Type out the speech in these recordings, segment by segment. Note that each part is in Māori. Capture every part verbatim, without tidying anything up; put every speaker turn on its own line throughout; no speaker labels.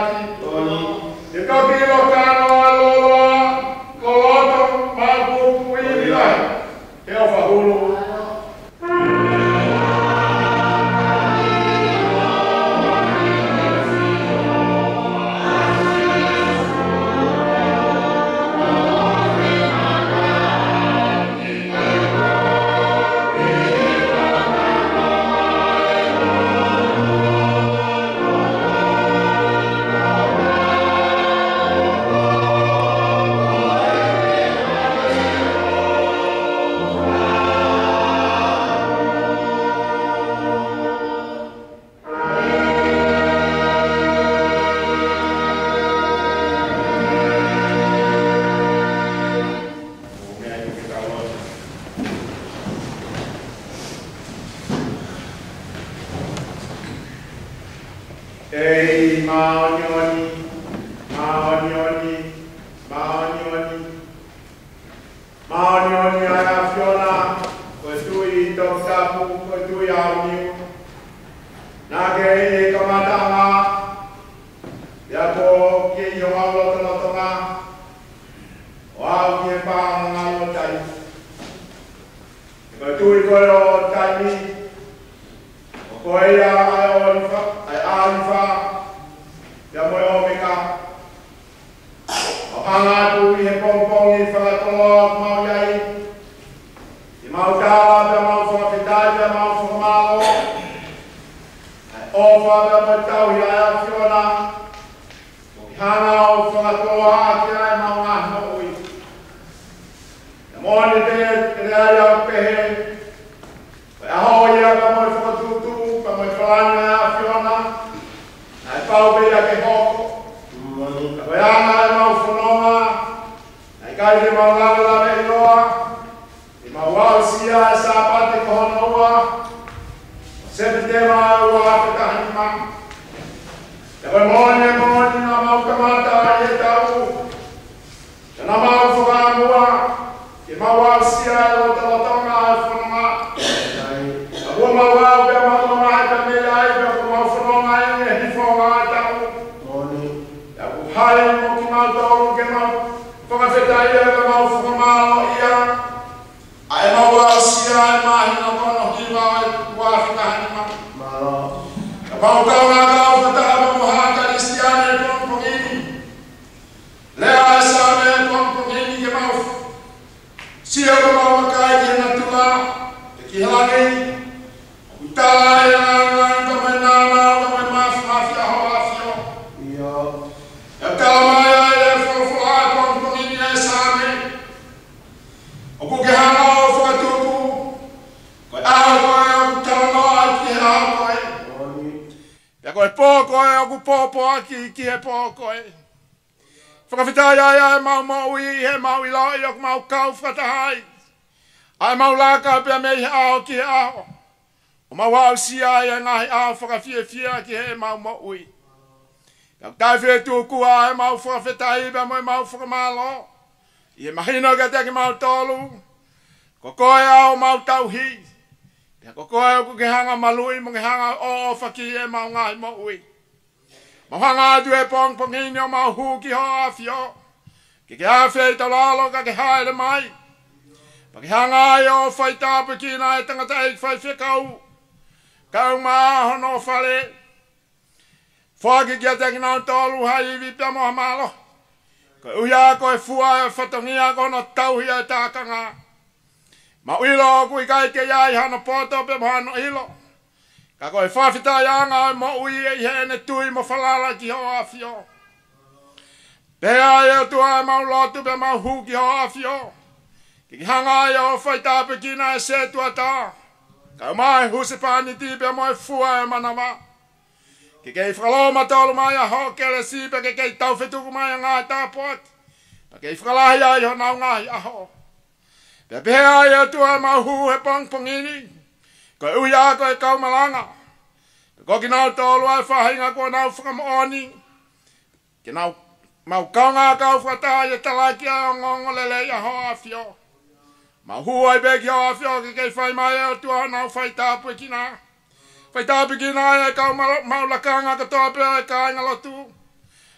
Ei, maonioni, maonioni, maonioni, maonioni aia Fiona, koe tui tok tapu, koe tui au niu. Nā ke e kamatanga, ia ko ke i o au loto lotonga, o au ki e pāanga o tai. Koe tui koe o taimi, o koe ia ai o nifa, ai alifa, ia moe o meka. O hanga tu i he pongpong i whakatolo mau iai. I mau tāwa pia mau whakawhitai pia mau whakamalo. Ai ofa pia moe tau i ai a Fiona. O ki hanga o whakatolo aki ai mau ngā hoi. Ia mōni te e rea i au pehe. Ai aho ia pia moe whakatutu, pia moe whalanga ai a Fiona. Ai pau pia ke hoko. Koe anga e mau whanonga, ai kai te mau lawala me iloa, i mau wau sia e sāpate kohona ua, o sepi te mau ua te kahima. Te koe mōni e mōni na mau kamata i e tau, te na mau whakamua, i mau wau sia e lota lotonga e whanonga. A ua mau wau pia mau tonga e te mea ai, pia ku mau whanonga i e hifonga e tau. Hai mo ki mau tōru ke mau whakawhetai e ka mau whakamalo ia. Ai mau asia e mahi na kono hiwa e kuawhika hanima. Ka mau kaunga kau whataka mo haka Kristiane e konpongini. Lea e same e konpongini ke mau. Sia ka mau makai ke na tula, te ki hangi. Utala e nanga ka mai nana, ka mai mafi mafi aho afio. E kalamai ai e whawhua e pongpongini e sāme. O ku ke hanga o whakatupu. Koe aho koe o ku kalanoa ai ki he aho koe. Pea koe pō koe o ku pōpō aki ki he pō koe. Whakawhitai ai ai mau mau i he mau i loi o ku mau kau whakatahai. Ai mau laka pia mei he aho ki he aho. O mau au si ai e ngahi aho whakawhie whia ki he mau mau i. Tai whi tūkua e mau whakawhetai pia moe mau whakamalo. I e mahino ka te ki mau tōlu. Ko koe au mau tauhi. Pia ko koe o ku ke hanga malui mo ke hanga o whaki e mau ngahi mo ui. Mau hanga atu e pong pongini o mau huki ho a fio. Ke ke awhi tau lalo ka ke haere mai. Pa ke hanga ai o whai tāpu kina e tangata e whai whikau. Kau maa hono whale. Whaki kia te kina tōlu hai iwi pia moha malo. Ko uia koe fua e whatongia kono tauhia e tākanga. Ma uilo o kui kai ke iai hana poto pe moha no ilo. Ka koe whawhitai anga e mo ui e hene tui mo whalala ki ho awhio. Pea e o tua e mau lotu pe mau hu ki ho awhio. Ki hanga e o whaitāpe kina e se tua tā. Ka mai husepani ti pe mo e fua e manawa. Ke kei whakaloma tolu mai a hokele sipe ke kei tau whetuku mai a ngā tāpot. Pa kei whakalahi ai ho nau ngahi aho. Pea pehea ai e tua e mau hu he pongpongini. Koe ui a koe kaumalanga. Pe koki nau tolu ai whahinga koe nau whakamooni. Ke nau mau kaunga kau whakatai e talaki ai o ngongo lele i aho awhio. Mau hu ai beki ho awhio ke kei whai mai e o tua nau whai tāpu e kina. Whai tāpi ki nā e kau mau lakanga katoa pia e ka inga lotu.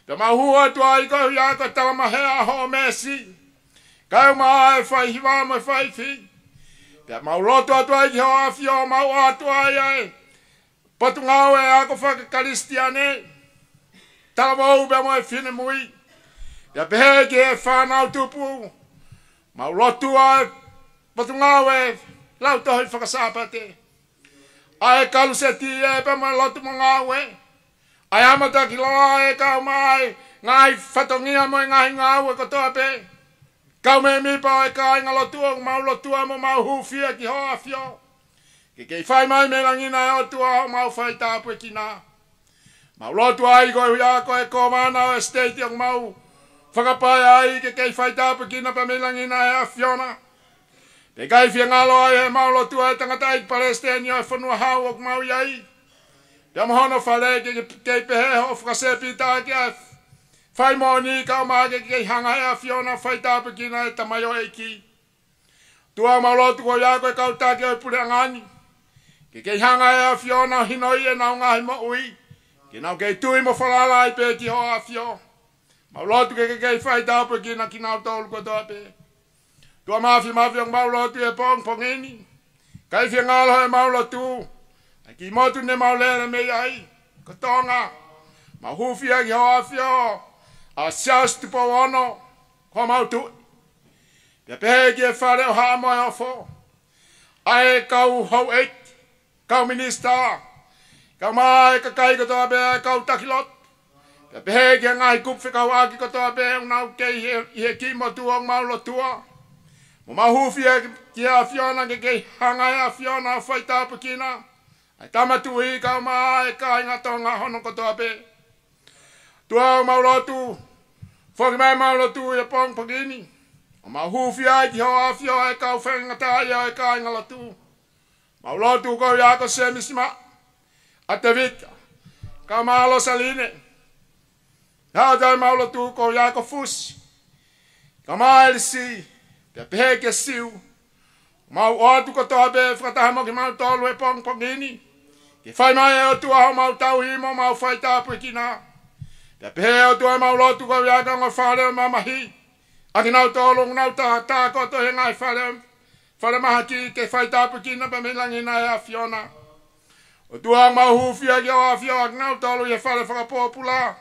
Te mahua tua i koe ia koe tala mahea ho mesi. Kau maa e whai hiwa mo e whai fi. Te mauloto atua i ho a fio mau atua i ai. Patu ngau e ako whaka karistiane. Tala mau be mo e fine mui. Te pehe ki e whanau tupu. Mauloto a patu ngau e lau tohi whakasapate. Ai kalu se ti e pe mo lotu mo ngau e. Ai amata ki loa e kau mai. Ngai whatongia mo e ngai ngau e kotoa pe. Kau me mi pa e kai ngalotua, mau lotua mo mau hufia ki hoa fio. Ke kei whai mai me langina e o tua, mau whai tāpu e kina. Mau lotua ai koe huia koe ko mana o estate o mau whakapai ai ke kei whai tāpu e kina pa me langina e a fiona. Pe kai fia ngalo ai e mau lotua e tangata i Palestine o e whanua hau o mau iai. Pe mohono whale ke kei pehe ho whakasepi tā ki a whai mōni kau māke kei hanga ea Fiona whai tāpe kina e tamai o eiki. Tua maulotu ko ia koe kau tāke o pure angani. Ke kei hanga ea Fiona hinoi e nau ngahi mo ui. Ke nau kei tui mo whalala i pe ki hoa Fio. Maulotu ke kei whai tāpe kina ki nau tolu ko tōpe. Tua mawhi mawhi o maulotu e pong pongeni. Kai whia ngalo e maulotu. Ki motu ne maulere me ai. Ko tonga. Mahufia ki hoa Fio. A sias tu ono, ko mau tu. Pia pehe ki e whare o haa moe o fo. Ai kau hau eit, kau minista. Kau mai ka kai kotoa bea kau takilot. Pia pehe ki e ngai kupwhi kau aki kotoa bea unau kei i he ki mo tua o mau lo tua. Mo mahufia ki a Fiona ke kei hangai a Fiona whai tāpu kina. Ai tamatu i kau mai ka inga tonga hono kotoa bea. Tua o maulotu, whaki mai maulotu i a pong pagini. O mahufi ai ki hoa fio e kau whengata i a e ka inga lotu. Maulotu ko i ako se misima. A te vika. Ka maalo saline. Hau tai maulotu ko i ako fusi. Ka maelisi. Pia pehe ke siu. Mau oatu ko toa be whakatahamo ki mau tolu e pong pagini. Ki whai mai e o tua ho mau tau himo mau whai tāpu i kina. Te pehe o tua mau lotu ko wiaka ngā whare o mamahi. Aki nau tōlong nau tā tā koto he ngai whare, whare maha ki ke whai tāpu kina pa milangi nai a Fiona. O tua mau hufia ki o a Fiona aki nau tōlu he whare whakapōpula.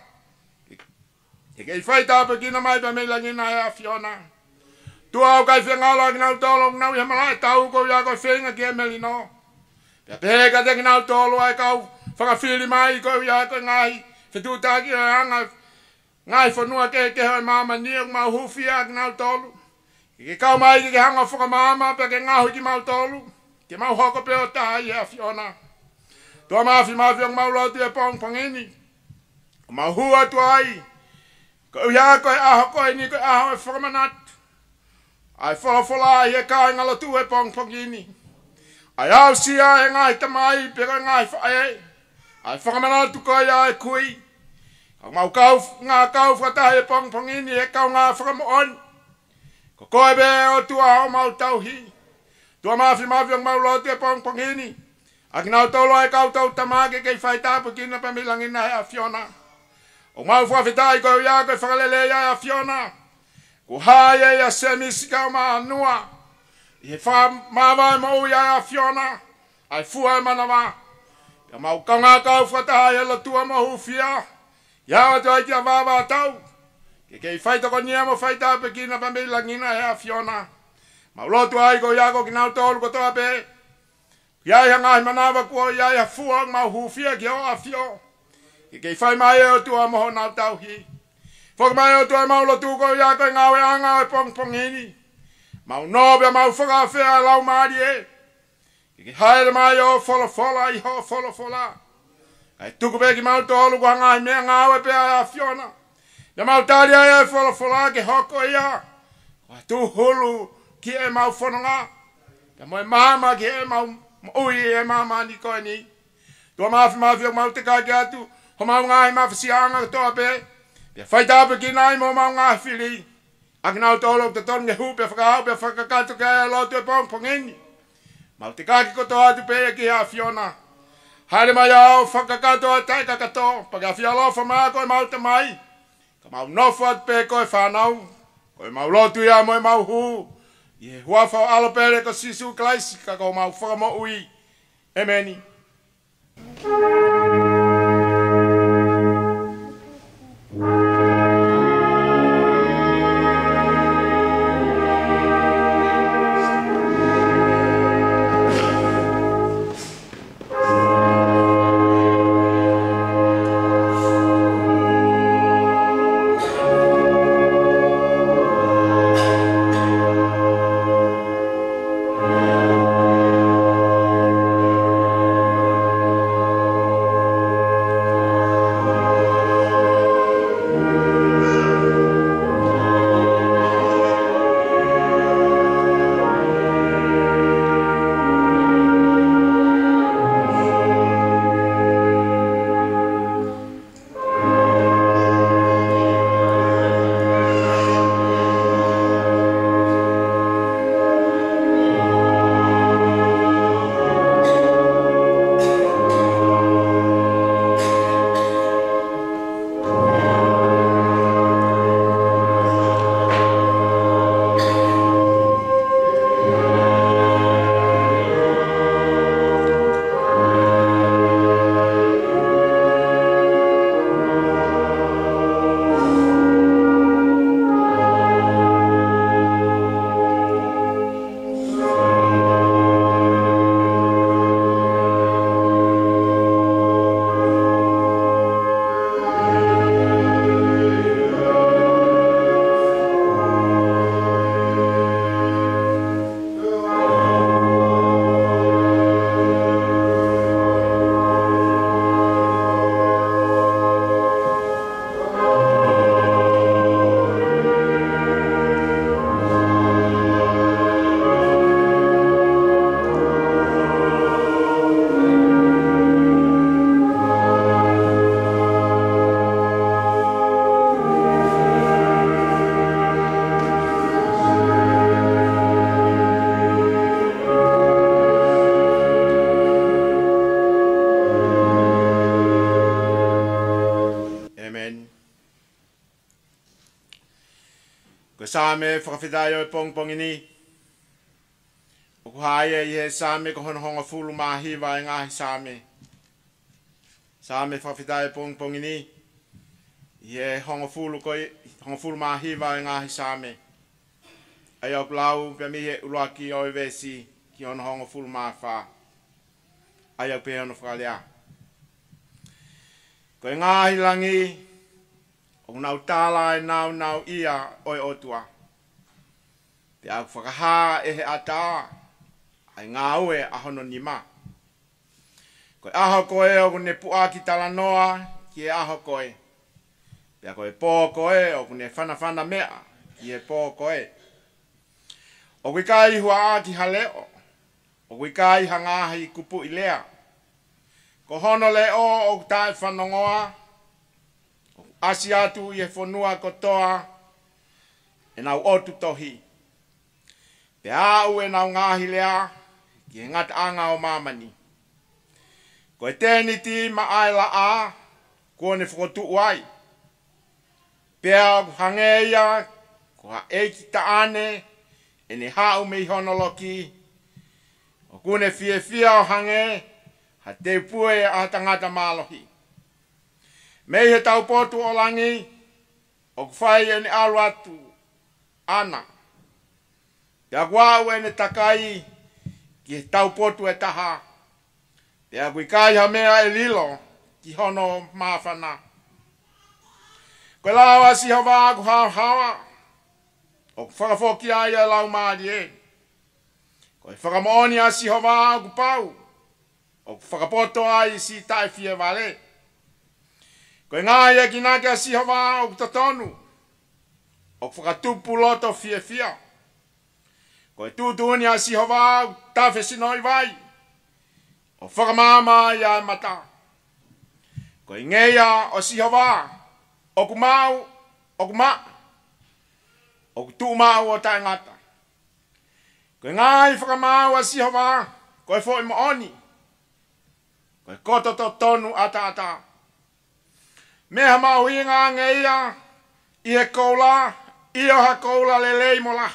Ke kei whai tāpu kina mai pa milangi nai a Fiona. Tua au kai whengalo aki nau tōlong nau he malai tau ko wiaka whenga ki e melino. Te pehe ka te ki nau tōlu ai kau whakawhiri mai ko wiaka ngai. Whetu tāki o anga ngai whanua ke ke hoi māma ni o mau hufia ki nau tolu. Ke kau mai ki ke hanga whaka māma pe ke ngahu ki mau tolu. Ke mau hoko pe o taha i a Fiona. Tua mawhi mawhi o mau lotu e pong pangini. O mau hua tua ai. Ko ia koe aho koe ni koe aho e whakamanat. Ai wholofola i e kai ngalotu e pong pangini. Ai au sia e ngai tamai pe koe ngai whae. Ai whakamanatu koe ia e kui. Kau mau kau, ngā kau whatahe e pong pongini e kau ngā whakamoon. Ko koe be o tua o mau tauhi. Tua mawhi mawhi o mau lotu e pong pongini. Aki nau tolo e kau tau tamake kei whai tāpu kina pa milangina e a Fiona. O mau whawhitai koe ia koe whakalele ia e a Fiona. Ko hae e a semisi kau maa nua. I he wha mawai mo ia e a Fiona. Ai fua e manawa. Ka mau kaunga kau whatahe e lotua mo hufia. Ia watu ai kia wawa tau. Ke kei whaitako nia mo whaita pe kina pa mei langina e a Fiona. Mau lotu ai ko iako ki nau tolu ko toa pe. Ia ia ngahi manawa kua ia ia fua mau hufia ki o a Fio. Ke kei whai mai e o tua moho nau tau hi. Whaka mai o tua mau lotu ko iako e ngawe anga e pong pongini. Mau nobe mau whakawhea lau maari e. Ke kei haere mai o fola fola i ho fola fola. Ai tuku pe ki mau tolu ko hangai mea ngawe pe a Fiona. Ya mau tari ai e fola fola ke hoko ia. Wa tu hulu ki e mau whanonga. Ya mo e mama ki e mau ui e mama ni koe ni. Tua mawhi mawhi o mau te kai ki atu. Ho mau ngai mawhi sianga toa pe. Pia whaitape ki nai mo mau ngai whiri. Aki nau tolu te tonge hu pe whakahau pe whakakatu ke e lotu e pong pongeni. Mau te kai ki koto atu pe e ki a Fiona. Haere mai au whakakato a taika kato. Paka whialofa maa koe mau te mai. Ka mau nofat pe koe whanau. Koe mau lotu ia moe mau hu. Ie hua whao alo pere ko sisu klaisi ka ko mau whakamo ui. Emeni. Same whakawhidai o pong pong ini. O kuhaia i he same ko hono honga fulu mahiwa e ngahi same. Same whakawhidai o pong pong ini. I he honga fulu ko honga fulu mahiwa e ngahi same. Ai au plau pe mi he uruaki o i vesi ki hono honga fulu mawha. Ai au pe hono whakalea. Ko e ngahi langi. O nau tāla e nau nau ia oi otua. Te au whakaha e he ata, ai ngā ue a hono ni ma. Koe aho koe o kune pua ki tala noa ki e aho koe. Pea koe pō koe o kune whana whana mea ki e pō koe. O kui kai hua a ki haleo, o kui kai hangahi kupu i lea. Ko hono le o o tae whanongoa, asi atu i e whanua kotoa, e nau otu tohi. Te au e nau ngahi lea, ki e ngata anga o mamani. Ko e tēni ti ma aila a, ko ne whakotu uai. Pea hangeia, ko ha eiki ta ane, e ne hau me i honoloki. O kune fie fia o hange, ha te pue a tangata malohi. Mei he tau potu o langi, o kwhai e ne alu atu, ana. Te aguau e ne takai, ki he tau potu e taha. Te agui kai ha mea e lilo, ki hono mawhana. Koe lawa si hawa aku hao hawa, o whakafoki ai e lau maari e. Koe whakamooni a si hawa aku pau, o whakapoto ai si tai fie vale. Koe ngā ia ki nake a si hawa o tatonu, o whakatupu loto fie fia. Koe tūtuni a si hawa o tawhi sinoi vai, o whakamama ia e mata. Koe ngeia o si hawa, o kumau, o kuma, o tūmau o tae ngata. Koe ngai whakamau a si hawa, koe fo i mooni, koe koto to tonu ata ata. Meha mau i ngā ngeia, I he koula, i oha koula le leimola.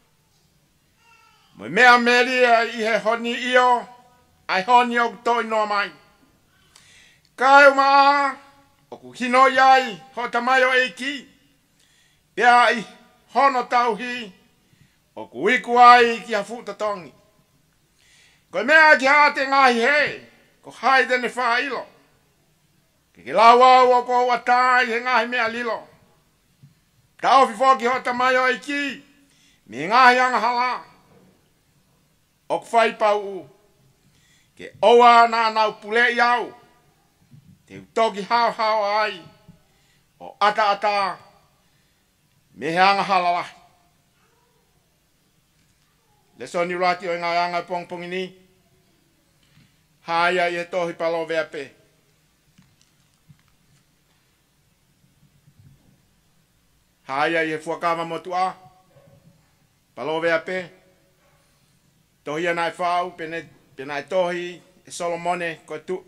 Moi mea meria i he honi io, ai honi o toi no mai. Kai o maa, o ku hino iai, ho tamai o eiki. Pea i hono tauhi, o ku iku ai ki ha futa tongi. Ko mea ki hate ngahi he, ko haide ne wha ilo. Ke ke lau au o ko watai he ngahi mea lilo. Ta ofi fo ki ho tamai o eiki, me ngahi anga hala. O ku whai pau u. Ke oa na nau pule i au. Te utoki hao hao ai. O ata ata. Me he anga halala. Le soni rati o inga anga pong pongi ni. Haia i he tohi palo vea pe. Haia i he fuakama motua. Palo vea pe. Tohi anai whau, pene, penai tohi, e Solomone, koe tu.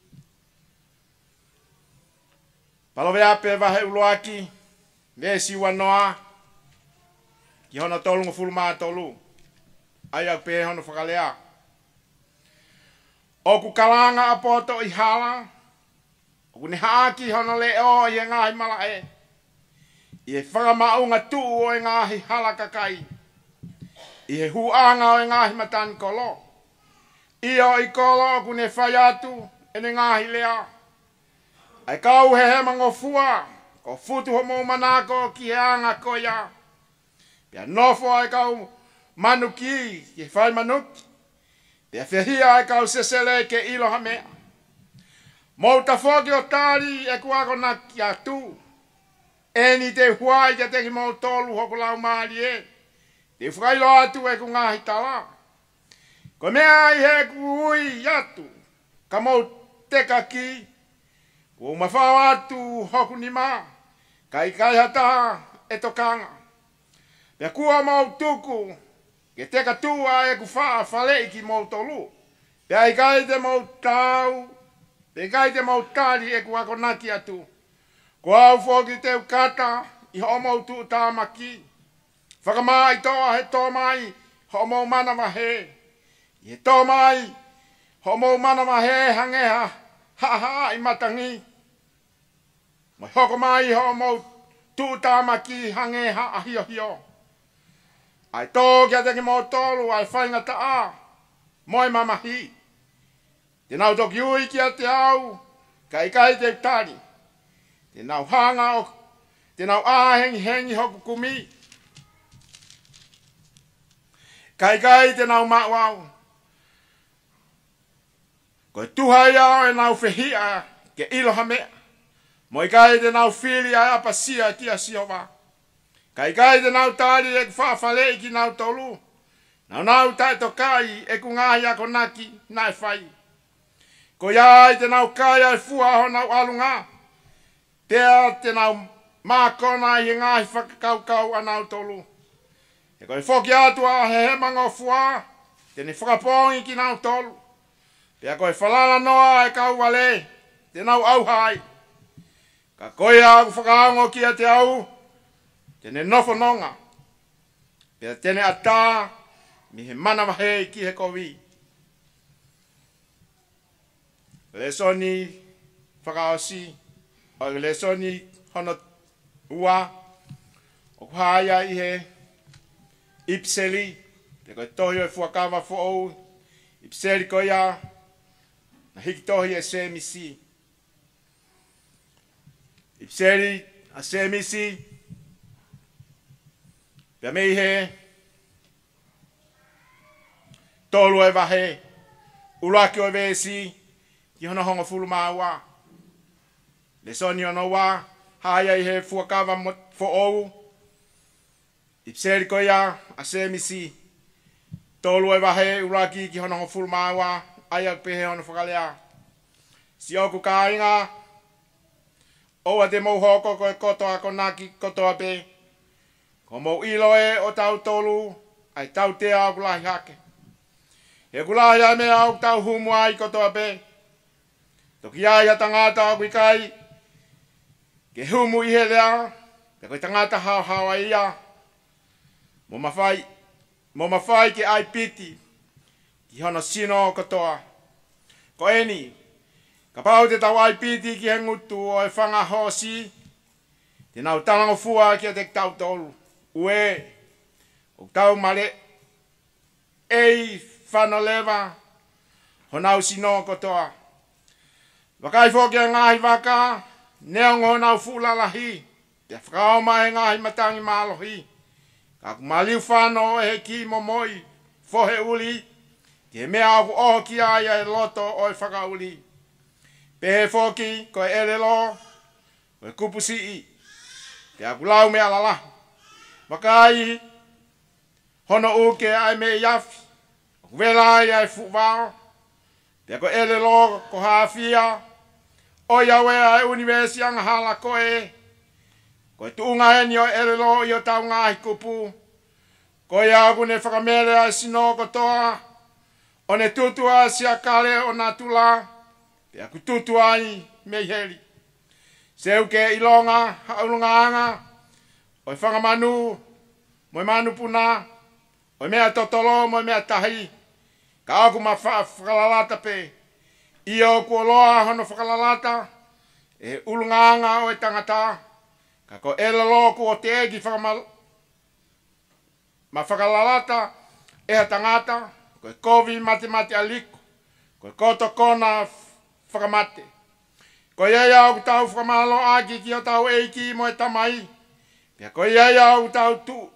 Palo vea pe vahe uloaki, vea siwa noa, ki hono tolu ngofulu maa tolu. Ai au pe hono whakalea. Oku kalanga apoto i hala, oku ni haaki hono le o i e ngahi mala e. I e whakamaunga tuu o e ngahi hala kakai. I he huanga o e ngahi matani kolo. I o i kolo ku ne whai atu e ne ngahi lea. Ai kau he he mangofua, ko futu ho mou manako ki he anga koia. Pea nofo ai kau manuki, ki he whai manuki. Pea whihia ai kau sesele ke ilo ha mea. Mou ta whoki o tari e kuako na ki atu. E ni te huai te teki mou tolu hoku lau maari e. Te whakailo atu e ku ngahi tala. Ko mea i he ku ui atu. Ka mou teka ki. Ko mawhao atu hoku ni maa. Kai kai hata e tokanga. Pea kua mou tuku. Ke teka tua e ku whaa whalei ki mou tolu. Pea i kai te mou tau. Pea i kai te mou tari e ku ako naki atu. Ko au whoki te ukata i ho mou tu tāmaki. Whakamai toa he tō mai, ho mou mana wahe. I he tō mai, ho mou mana wahe hangeha, ha ha i matangi. Moi hoko mai ho mou tūtāmaki hangeha a hio hio. Ai tō kia teki mou tolu ai whainga ta a, moi mamahi. Te nau toki ui kia te au, kai kai te utari. Te nau hanga o, te nau āhengi hengi hoku kumi. Kai kai te nau mawau. Koe tuhai au e nau whihia ke iloha mea. Moi kai te nau whiri ai apasia ki a siova. Kai kai te nau tari e ku whawhale ki nau tolu. Nau nau tai to kai e ku ngahi ako naki nai whai. Ko iai te nau kai ai fua ho nau alunga. Tea te nau mākona i ngahi whakakaukau a nau tolu. E koe whoki atua he he mangofua, te ni whakapongi ki nau tolu. Pea koe whalala noa e kau wale, te nau auhai. Ka koe au whakaongo ki a te au, te ne nofo nonga. Pea tene ata, mi he mana wahe ki he kowi. Le soni whakaosi, o le soni hono ua, o kuhaia i he Ipseli, te koe tohi o e fuakawa fo ou, Ipseli koe ia, na hiki tohi e semisi. Ipseli a semisi, pia mei he, tolu e wahe, ulaki o e vesi, ki hona honga fulu maa wa. Le soni ono wa, haia i he fuakawa fo ou, Ipseli koe ia, a semisi, tolu e wahe, uraki ki hono ho fulu maawa, aia pehe hono whakalea. Si oku ka inga, oa te mou hoko koe kotoa ko naki kotoa pe. Ko mou ilo e o tau tolu, ai tau te au kulahi hake. He kulahi ai mea au tau humu ai kotoa pe. Toki ai hata ngāta au kai, ke humu ihe lea, Te koe tangata hao hawa ia. Mo mawhai. Mo mawhai ki ai piti. Ki hono sino o katoa. Ko eni. Ka pau te tau ai piti ki he ngutu o e whanga hosi. Te nau talango fua ki a te tau tolu. Ue. O tau male. Ei whana lewa. Honau sino o katoa. Wakai fōki a ngāhi waka. Neongo nau fulalahi. Te whakao mai ngāhi matangi mālohi. Ka kumaliu whano e he ki momoi. Fohe uli. Ke mea au oho ki aia e loto o e whakauli. Pehe fōki ko e elelo. Ko e kupusi i. Te aku lau mea lala. Wakai. Hono uke ai me iafi. Vela ai ai fuwao. Te ko elelo ko hawhia. O iawe ai universi anga hala koe. Ko e tuunga eni o elelo i o tau ngahi kupu. Ko ia ku ne whakamere ai sino kotoa. O ne tutua sia kale o nā tula. Te aku tutua ai mei heri. Seuke ilonga haulunga anga. O e whangamanu. Mo e manu puna. O e mea totolo mo e mea tahi. Ka aku ma whakalalata pe. Ia o kuoloa hono whakalalata. E ulunganga o e tangata. Ka ko elelo ku o te egi whakamal. Ma whakalalata e ha tangata. Ko e kovi mate mate aliko. Ko e koto kona whakamate. Ko ia au tau whakamalo aki ki o tau eiki mo e tamai. Pia ko ia au tau tu.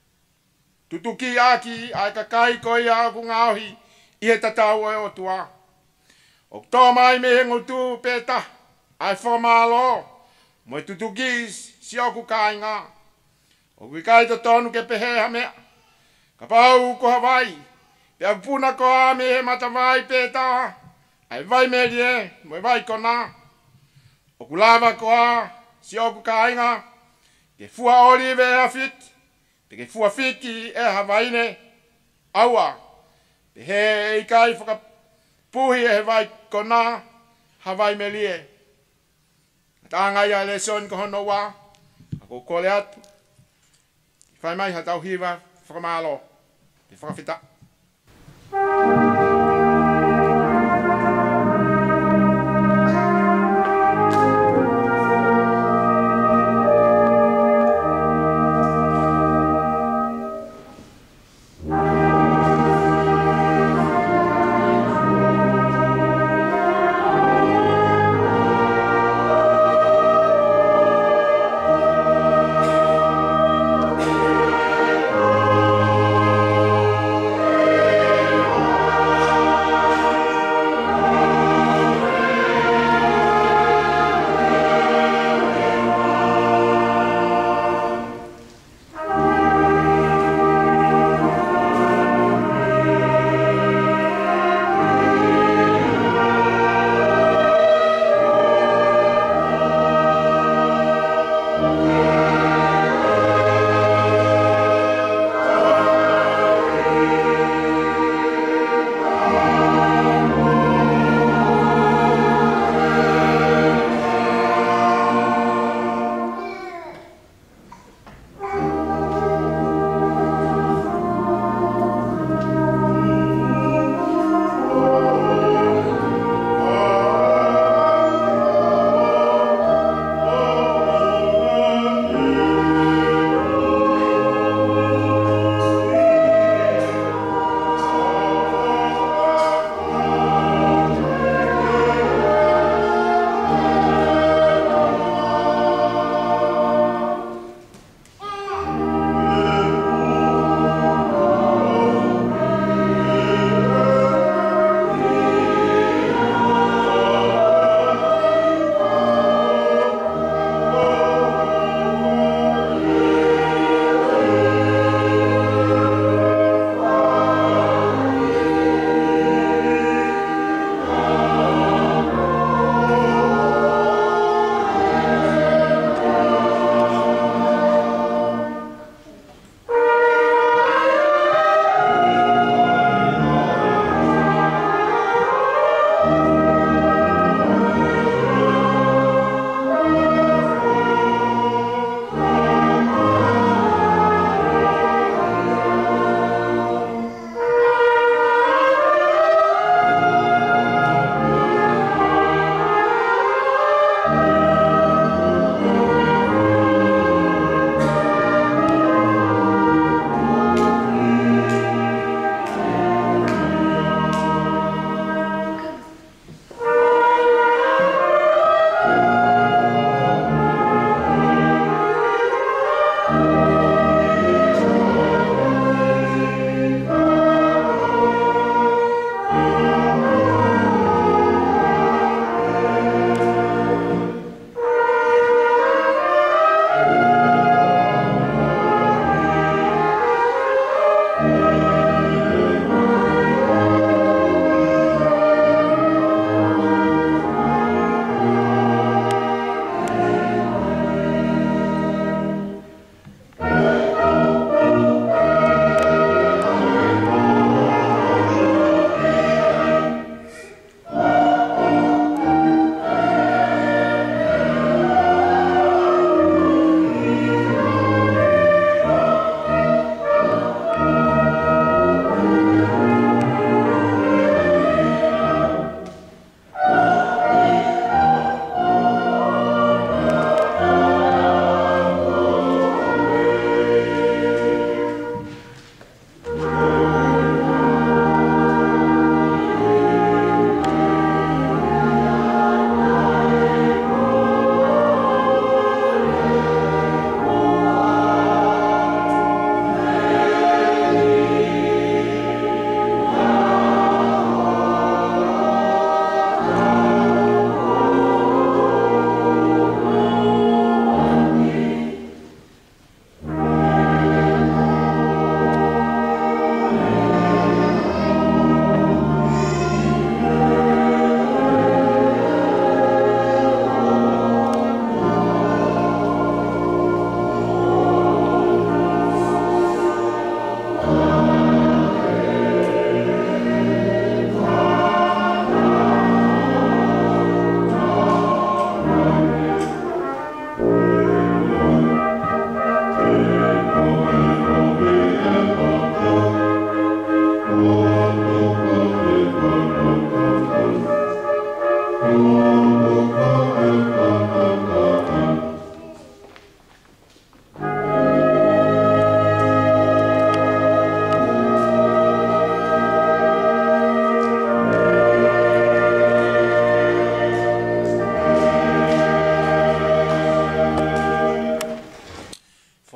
Tutuki aki ai kakai ko ia au ngauhi. I he tatau e o tua. O tō mai me he ngutu pēta. Ai whakamalo. Mo e tutuki si oku kāinga. O kui kai to tonu ke pehe ha mea. Ka pau ko Hawaii. Pea puna ko a me he matawai pēta. Ai vai me rie. Mo e vai kona. O kulava ko a si oku kāinga. Ke fua olive e a fit. Te ke fua fiki e Hawaii ne. Aua. Te he e kai whaka puhi e he vai kona. Hawaii me lie. Tānga ia le son ko hono wā. Ako kole atu. Whai mai ha tau hiwa whakamalo. Te whakawhita.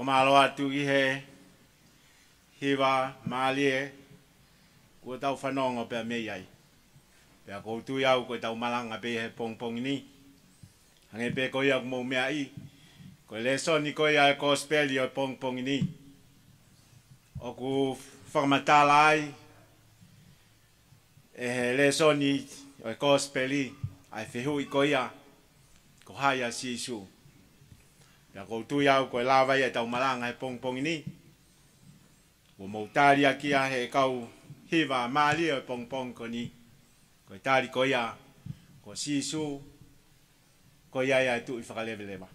Ko malo atu i he hiwa maalie ko tau whanonga pia mei ai. Pia ko tu iau ko tau malanga pe he pong pong ni. Hange pe ko iau mo mea i. Ko le soni ko iau ko speli o pong pong ni. O ku whakamatala ai. E he le soni o ko speli. Ai whihu i ko ia. Ko haia si su. Pia ko tu iau ko lawa ia tau malanga he pong pong ni. Ko mautari aki a he kau hiwa maali o pong pong ko ni. Ko tari ko ia. Ko si su. Ko ia ia tu i whakalewe lewa.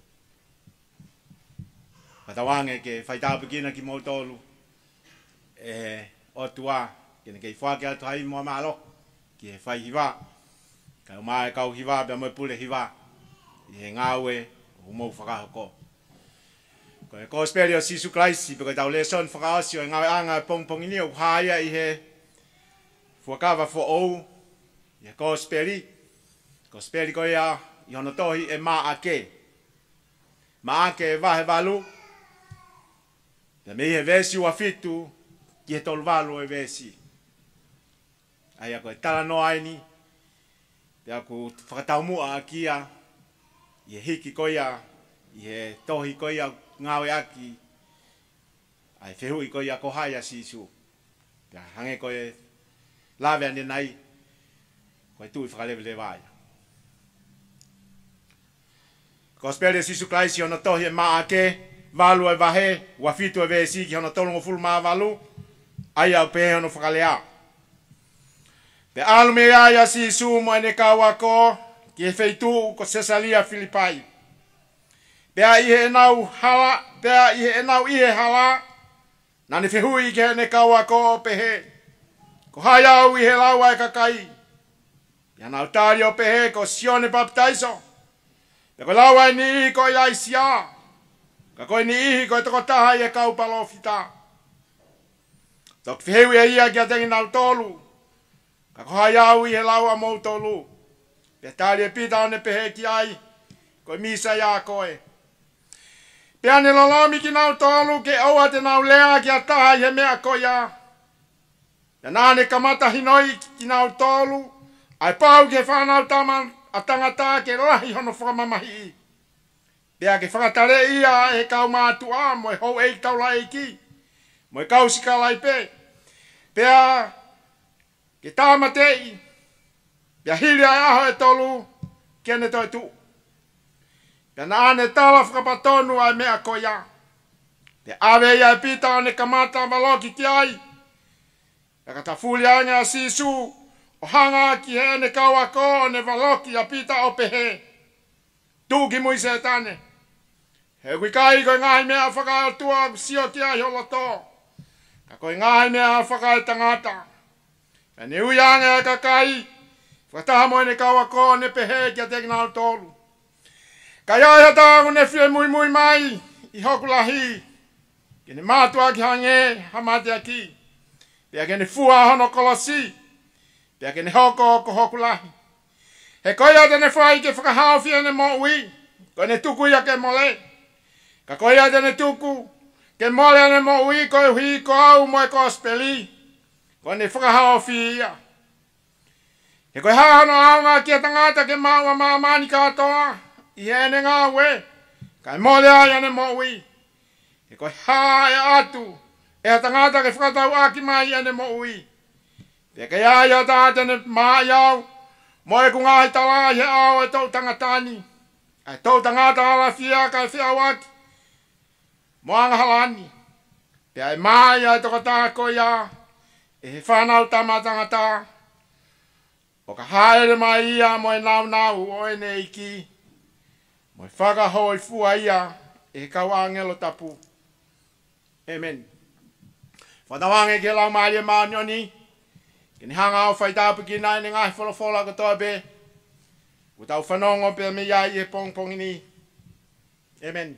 Patawange ke whaitapukina ki mautolu. E o tua. Kene kei whake atu hai mua malo. Ki he whai hiwa. Kai umae kau hiwa pia moe pule hiwa. I he ngāwe. O mou whakahoko. Ko e kosperi o Sisu Christ. Peko tau le son whakaosio. E ngawe anga pong pong ini. O haia i he. Fuakawa fo ou. I he kosperi. Kosperi ko ia. I hono tohi e maa ake. Maa ake e vahe valu. Te mei he vesi ua fitu. Ki he tolu valu e vesi. Ai ako e tala no aini. Te aku whakatau mua a kia. I he hiki ko ia. I he tohi ko ia ngawe aki. Ai whehui ko ia ko haia sisu. Te hange ko e lawe ane nai. Ko e tui whakalewe le vai. Ko spere Sisu Christ i ona tohi e maa ake. Valu e vahe. Ua fitu e vesi ki ona tolungo fulu maa valu. Ai au pehe ono whakalea. Pe alu me aia Sisu mo ene kawako. Ki e feitu ko Cesalia Filipai. Pea ihe e nau hala. Pea ihe e nau ihe hala. Nani whihui ki ene kawako pehe. Ko hai au ihe laua e kakai. Pea nau tari o pehe ko Sione Baptaiso. Te ko lawa ni ihi ko ia isia. Ka koe ni ihi ko e toko taha i e kaupalo fita. Tok whihewi e ia ki a tengi nal tolu. Ka ko hai au i he lawa mou tolu. Pe tari e pita one pehe ki ai. Ko e misa ia koe. Pe ane lolomi ki nau tolu ke oua te nau lea ki a taha i he mea ko ia. Pe nane kamata hinoi ki nau tolu. Ai pau ke whanau taman. A tangata ke rahi hono whakamamahi. Pea ke whakatare ia e kau mātua mo e hou eik tau lai ki. Mo e kau sika lai pe. Pea ke tāmatei. Pea hiri ai aho e tolu kene toi tu. Pea naane tala whakapatonu ai mea ko ia. Te awe ia e pita o ne kamata maloki ki ai. Pea kata fuli anga Sisu. O hanga ki he ne kawako ne valoki a pita o pehe. Tūki mui se tane. He kui kai koe ngahi mea whakaatua sio ki ai holo tō. Ka koe ngahi mea whakai tangata. Ka ne ui anga e kakai. Whakataha moe ne kawako ne pehe ki a tekina o tōru. Ka iaia tāngu ne whie mui mui mai. I hoku lahi. Ke ne mātua ki hange hamate aki. Pea ke ne fua hono kolosi. Pea ke ne hoko ko hoku lahi. He koia te ne whai ke whakahau whia ne mo ui. Ko ne tuku ia ke mole. Ka koia te ne tuku. Ke mole ne mo ui ko hui ko au mo e kospeli. Ko ne whakahau whia. He koe hahano aunga ki a tangata ke maua maamani katoa. I hene ngā we. Ka mole aia ne mo ui. He koe haa e atu. E a tangata ke whakatau aki mai ane mo ui. Te ke aia tāte ne maa iau. Mo e ku ngahi tala he au e tau tangatani. E tau tangata ala fia ka e fia waki. Mo anga halani. Te ai maa ia e toka tāko ia. E he whanau tama tangata. O ka haere mai ia mo e nau nau o e ne iki. Mo e whakaho i fua ia. E he kau angelo tapu. Amen. Whatawange ke lau maari e maa nyoni. Kini hanga au whaitapu ki nai ni ngai wholofola ko toa be. Ko tau whanongo pe me iai e pong pong ini. Amen.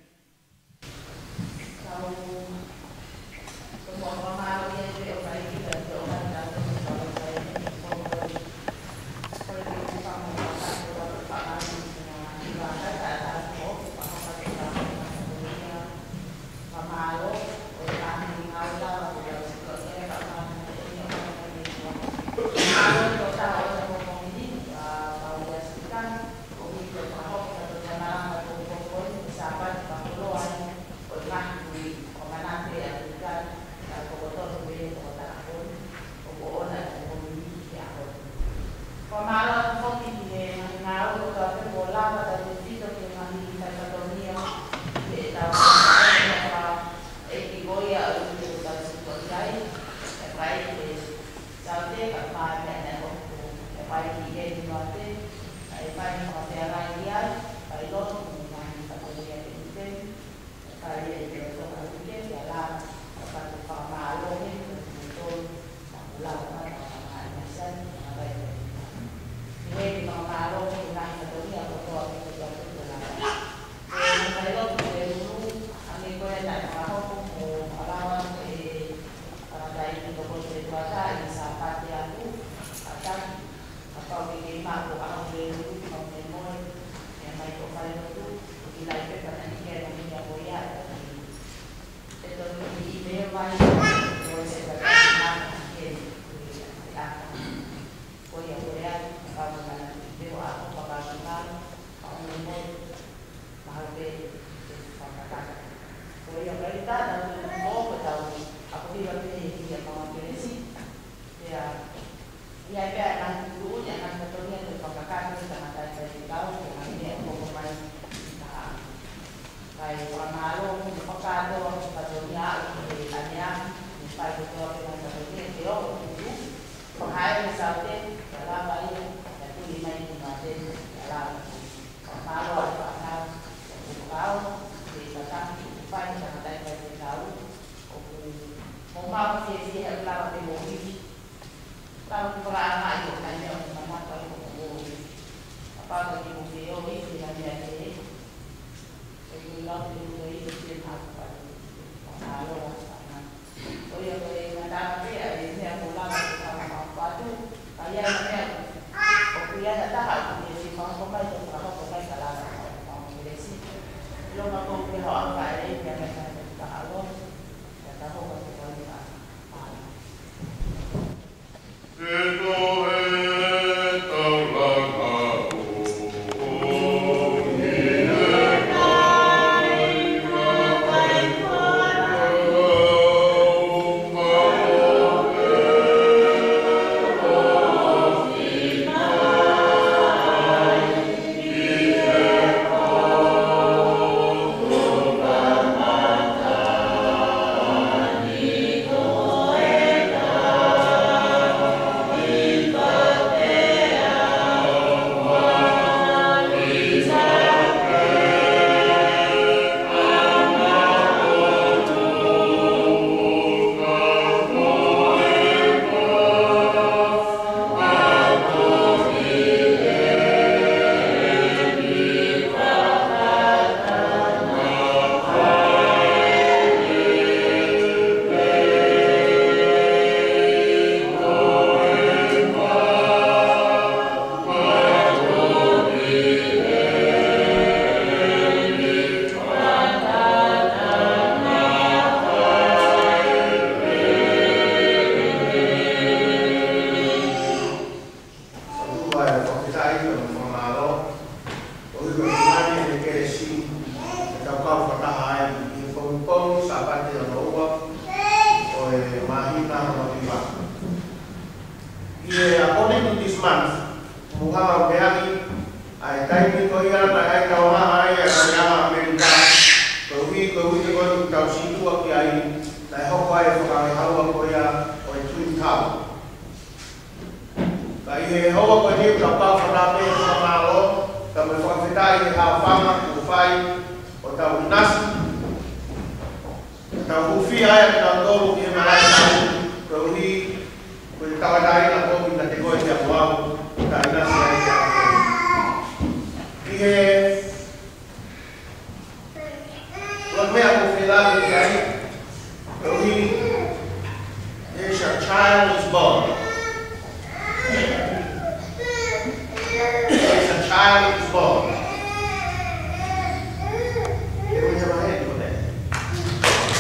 Child is born.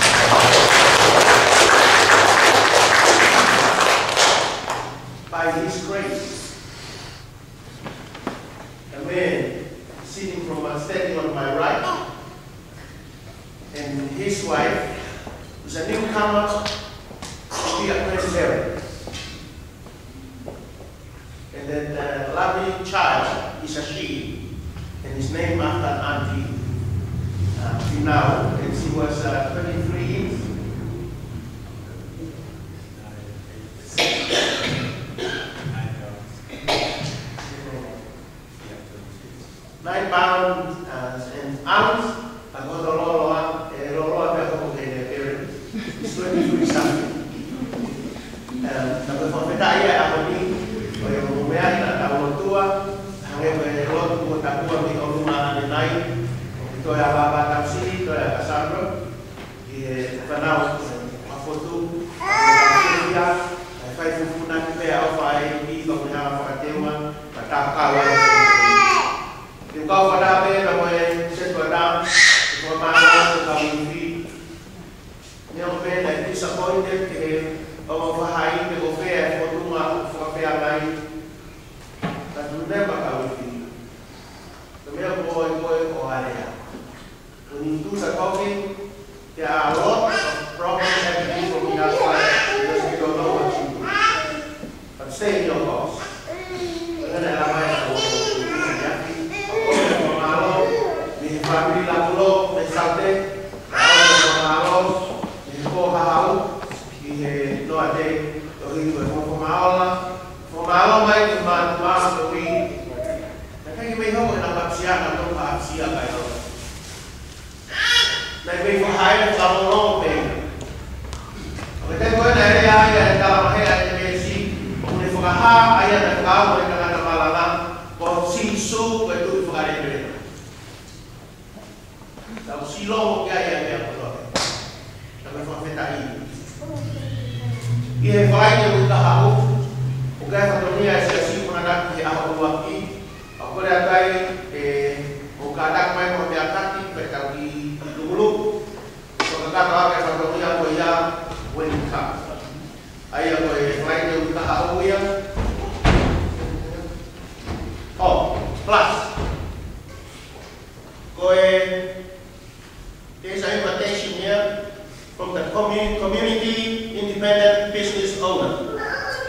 wife, who's a newcomer to be a Presbyterian. And then the lovely child is a she, and is named after an auntie uh, now, and she was uh, twenty-three years. Nine pounds uh, and ounce. I got a lot of a lot of parents. It's twenty-three something. Tapi kalau kita ayah apa ni, kalau mereka nak tahu tua, hanya kalau tu tak tahu ni kalau rumah ada naik, itu yang bapa taksi, itu yang Cassandra, di tanah apa tu, dia, saya pun nak kita apa ini, kalau punya apa tema, tak kawan. Nếu có vào đa bên là người sẽ vào đa có mang ra từ cầm đi nhưng bên này đi sắp tới đến thì ông phải hay để có phê có tung mà có phê này ta chúng ta bắt đầu đi tụi mình coi coi coi này when you do the talking there are a lot of problems happening from the outside because you don't know what you do but stay in your course cái này là mai family labulo pensate malo ko hau e no ate o ri ko ko mala ko malo mai ni ma ma to ri na kai mai ho na pa sia na to pa sia kai ro na mai ko hai na sa lo pe o te ko na ri ai ya ta ma he ai me si o ni fo ha ai na ka mo ka na mala na ko si su ko tu fo ga re Kalau silo gaya yang betul, tapi fakta tadi, ia faida untuk tahu, bukan satu ni saya sih pun ada di awal waktu, aku dah tahu eh bukan ada main membiarkan kita di dulu, kalau kata orang satu ni aku ya welcome, ayah aku faida untuk tahu ya, oh plus, kau there's an invitation here from the community, community independent business owner.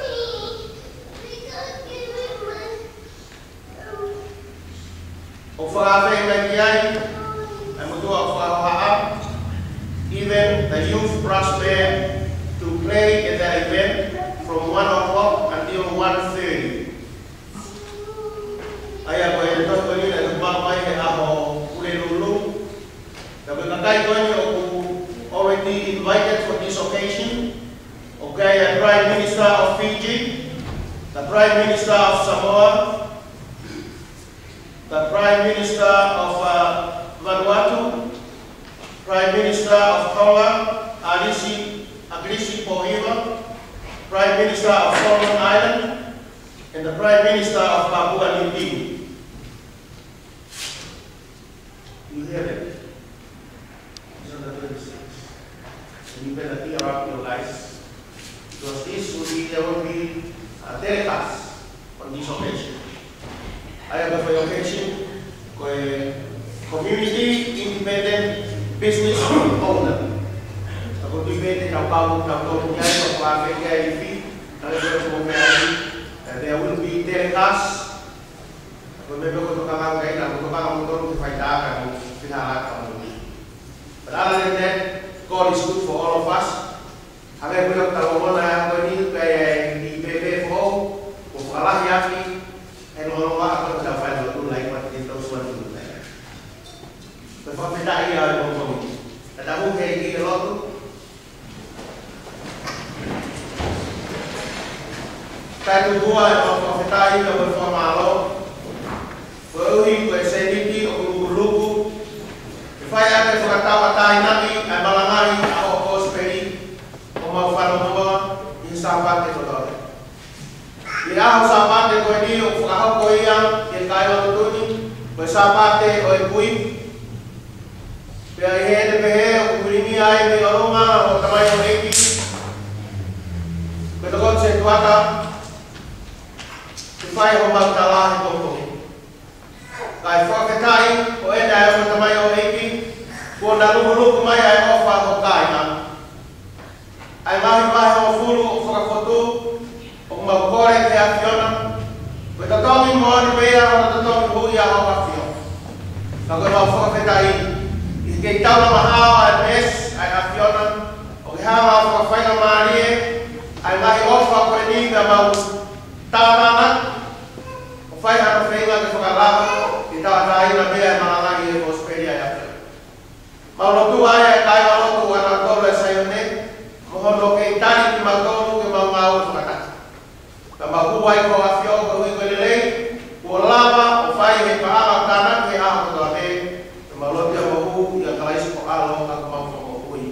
Even the youth brass band to play at the event from one o'clock until one thirty. Ayah boleh tahu ni nak buat mai ke apa boleh dulu. Tapi kakak itu ni aku already invited for this occasion. Okay, the Prime Minister of Fiji, the Prime Minister of Samoa, the Prime Minister of uh, Vanuatu, Prime Minister of Tonga, Alisi Aglisi Pohiva, Prime Minister of Solomon Island, and the Prime Minister of Papua New Guinea. You hear it? It's on the twenty-sixth. And you better clear up your lives. Because this will be, there will be a telecast on this occasion. I have a occasion for a community independent business owner. Ako dipende ng bawang ng niya sa pagkain niya ipi, and there will be telecast. Ako may bago ito kakagay na, kung kakamamotor, kifayda ka, pinahalat ka mo. But other than that, God is good for all of us. Hanggang ko yung talong na ako ni kaya di B B F O, kung kalah yaki, ay nung ako na dapat ito like what dito sa mga tayo. Kapag tayo ay mga mga at ako kaya gila ko, tayo buhay ang mga tayo na berformalo, berhuwi ko sa hindi o gulugu, kaya ay pagkatawa tayo namin ay malangay ako ko sa peri, mau falo in sampate ko dole. Ila sampate ko ni o fukaho ko yang yen kayo to ni, ko sampate o ipui. Pe he de pe o kurini ai me aroma o tamai o eki. Ko to se tuata. Ti fai ho magtala to ko. Kai fo ke tai o e dai o tamai o eki. Kua na luku mai ai ofa o kai na. Ai mahi mahi o fulu o whakafotu o maukore ke a whiona. Koe tatongi mo ni pea o tatongi hui a hoa whio. Ka koe mau whakawhetai. I kei tauna mahao ai mes ai a whiona. O ke hawa o whakawhainga maarie. Ai mahi ofa koe ni ka mau tātana. O whai hana whenga ke whakarama. Ki tātai na mea e mahalangi e Australia e Afrika. Maulotu ai e kai maulotu ana tolu e sayone. Mohono ke tani ki mautonu ke mau mau whakatata. Ka mahu ai ko a whio ka hui koe lelei. Kua lava o whai he paama tāna ke aho katoa me. Ka maulotu a mahu i a kalaisi ko alo ka kumau whakahui.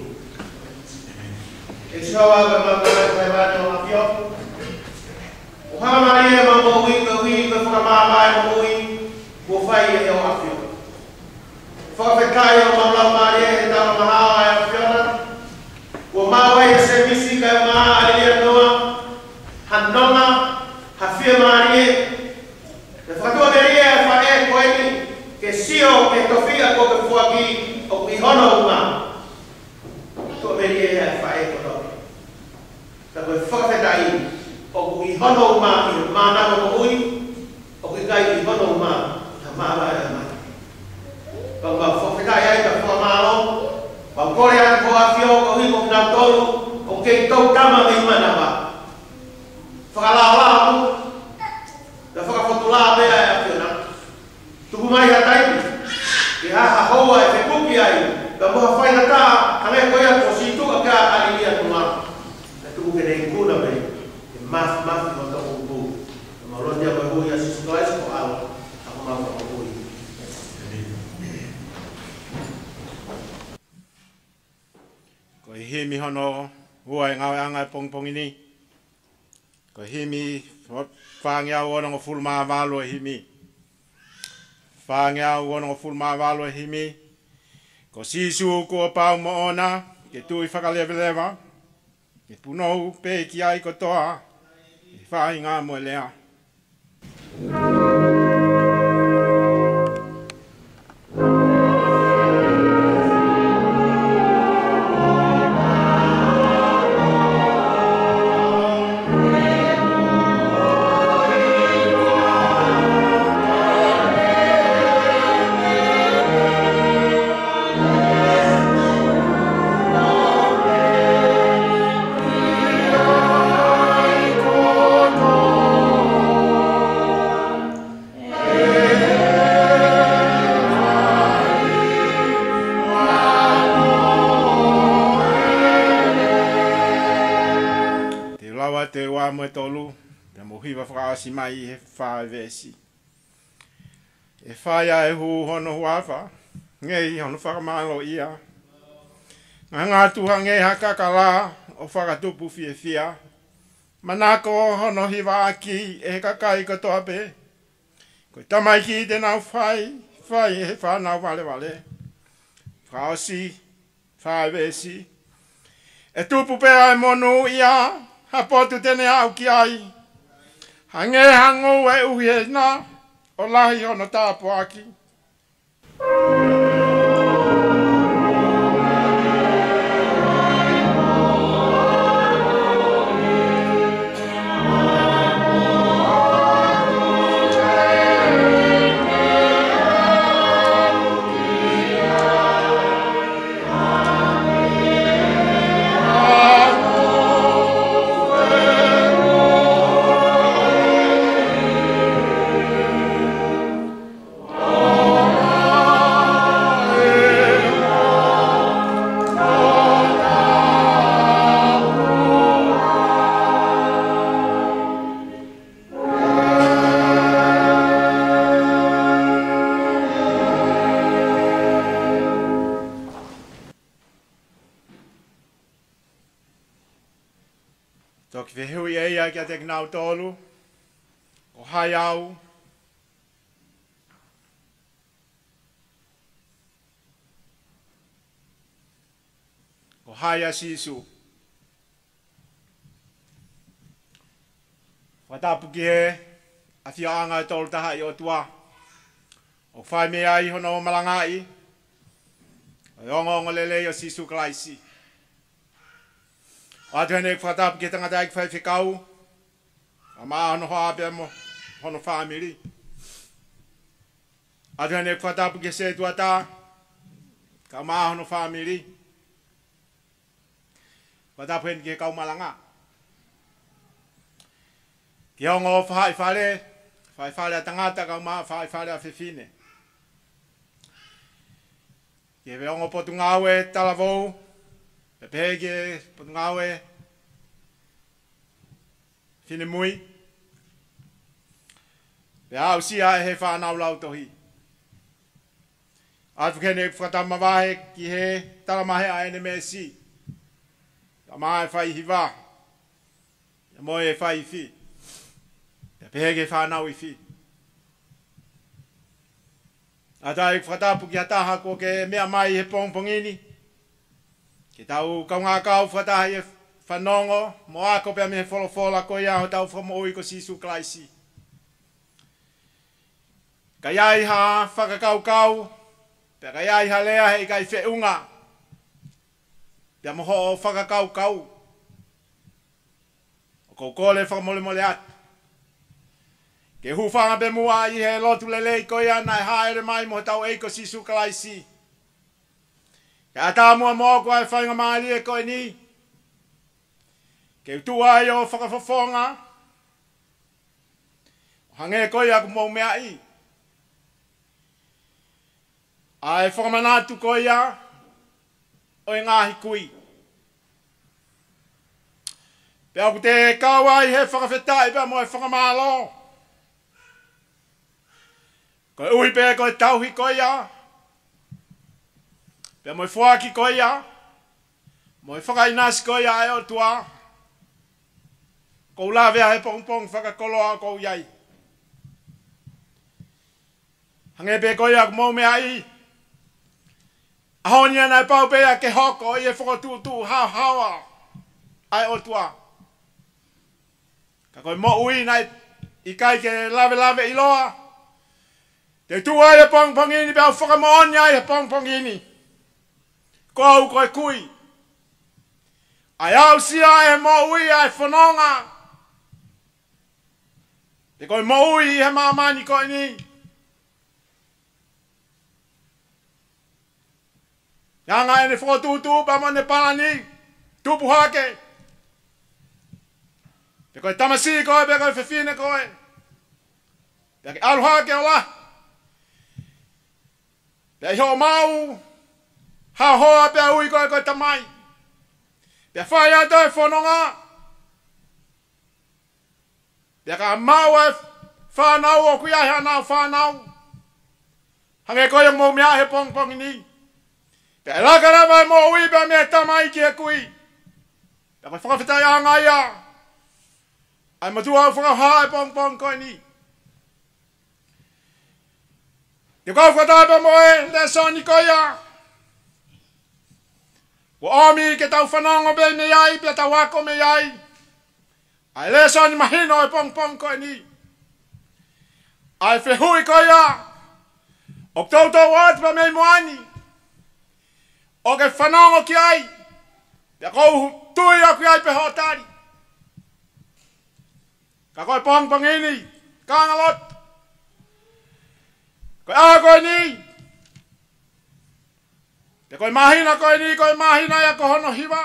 E sihawa ka mautonu e kai mani o a whio. O hamari e mau hui ka hui ka whakamāmai mo hui. Kua whai e o a whio. Whakawhekai o maulau mari e tāna mahao ai a whiona. Kua mawai e se misi kai maa alilia noa. Hanonga, ha whia mari e. Te whakatua meri e wha e koeni. Ke sio e tofia ko ke fuaki o ki hono uma. Tua meri e wha e kono. Ka koe whakawhekai o ki hono uma i mānanga mo hui. O ki kai i hono uma ha māwai e mai. Kau mau whawhetai ai ka whamalo. Kau kore ai ko a whio ko hi ko kina tolu. O kei tau tama mi manawa. Whakalao lao mu. Ka whakawhatula mea e a whiona. Tuku mai a taipi. Ki haha hoa e te kuki ai. Ka moha whaina tā. Hangai koe a ko si tuka ka alilia tunga. Ka tuku ke nei kuna me. Ke mafi mafi mo tau kuku. Ka maurotia koe hui a sisu klaisi ko alo. Ako mau ko hui. Ko himi hono hua e ngawe anga e pongpongi ni. Ko himi whaangi au ono ngo fulma valo e himi. Whaangi au ono ngo fulma valo e himi. Ko sisu kua pau mo ona. Ke tui whakalewelewa. Ke punou pe ki ai ko toa. E whaangi ngā mo e lea. Te wā mo e tolu, te mohiwa whakaasi mai he whae vesi. E whaia e hu hono huafa, ngei hono whakamalo ia. Ngā ngā tuha ngei hakaka la o whakatupu fie fia. Manako hono hiwa aki e he kakai katoa pe. Koe tamai ki te nau whai, whai he whanau wale wale. Whaosi, whae vesi. E tupu pe ai monu ia. Ha potu tene au ki ai. Hange hango e uhi e na. O lahi hono tāpo aki. Toki whihui e ia kia te kinau tolu. O hai au. O hai a sisu. Watapu ki he. A fia anga e tolu taha i o tua. O whai mea i hono o malangai.
Ongo ngo lele yo sisu klaisi. Adwene ek fatap ki tanga daik fai fikau. Ama no ha be mo hono family. Adwene ek fatap ki se tuata. Kama hono family. Fatap hen ki kau malanga. Ki ongo fai fale, fai fale tangata kama fai fale afifine. Ke veongo potungawe talavou, pepege potungawe fine mui. Pe au sia he whanau lau tohi. Atu kene whatama wahe ki he talamahe a ene me si. Ka mai whai hiwa. Ya moe e whai fi. Pepege whanau i fi. Ata i whatapu ki ataha ko ke mea mai he pongpongini. Ke tau kaunga kau whataha i whanongo, mo ako pia me he wholofola ko ia ho tau whamoui ko sisu klaisi. Ka iai ha whakakau kau, pia ka iai ha lea he kai whiunga. Pia moho o whakakau kau. O kou kole whakamole mole atu. Ke hufanga be mua i he lotu lele ko ia nai haere mai mo tau eiko sisu klaisi. Ke ata mua mo ko ai whainga maali e koe ni. Ke utua i o whakafofonga. Hange ko ia ku mou mea i. Ai whakamanatu ko ia o i ngahi kui. Pe aku te kawa i he whakawhetai pe mo e whakamalo. Koe ui pe koe tauhi koe ia. Pe moe fuaki koe ia. Moe whakainasi koe ia e o tua. Kou la vea he pong pong whakakoloa kou iai. Hange pe koe ia kumou mea i. Ahonia nai pau pe ia ke hoko i e whakatu tu hao hawa. Ai o tua. Ka koe mo ui nai i kai ke lave lave iloa. Te tua e pong pongini pe au whakamonia e pong pongini. Ko au koe kui. Ai au sia e mo ui ai whanonga. Te koe mo ui he mamani koe ni. Yanga ene whakatutu pa mo ne palani. Tupu hake. Te koe tamasi koe pe koe whewhine koe. Te ke alu hake o la. Pea iho mau, ha hoa pea ui koe koe tamai. Pea whai ato e whanonga. Pea ka mau e whanau o kui ai hanau whanau. Hange koe yung mau mea he pong pong ni. Pea laka rewa e mo ui pea mea tamai ki he kui. Pea koe whakawhitai a ngai a. Ai matua au whakawha e pong pong koe ni. Te kau whatape moe, le soni koia. Ko omi ke tau whanongo be me iai, pe tau wako me iai. Ai le soni mahino e pong pong koe ni. Ai whehui koia. O tau tau atu pa mei moani. O ke whanongo ki ai. Pe kou tui aku iai pe hotari. Ka koe pong pong ini, kangalot. Koe a koe ni. Te koe mahina koe ni, koe mahina ia kohono hiwa.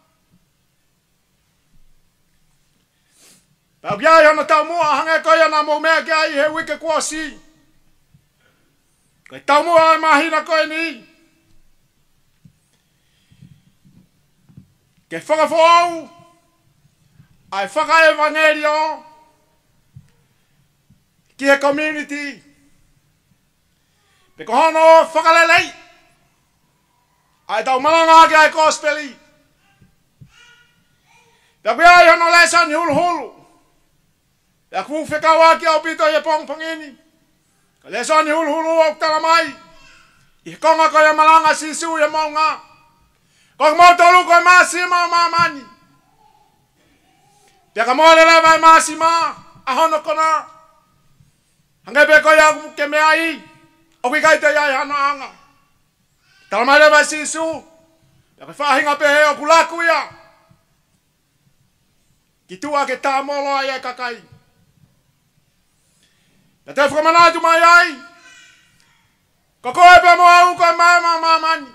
Pau kiai hono tau mua hange koe ana mou mea kiai he wike kuosi. Koe tau mua ai mahina koe ni. Ke whakafou. Ai whaka evangelio. Ki he community. Pe kohono whakalelei. Ai tau malanga ki ai gospeli. Pe kui ai hono lesan hulu hulu. Pe kuu whekawa ki au pito i pong pongini. Ka lesan hulu hulu au tala mai. I konga koe malanga sisu i maunga. Kok mau tolu koe maasi mau mamani. Pe ka moale lewa i maasi ma. Ahono kona. Hange pe koe au ke mea i. O kui kai te iai hana anga. Talamale vai sisu. Ya ke whahinga pe heo kulaku ia. Ki tua ke tā molo ai e kakai. Ya te whakamanatu mai ai. Ko koe pe mo au koe mai ma ma mani.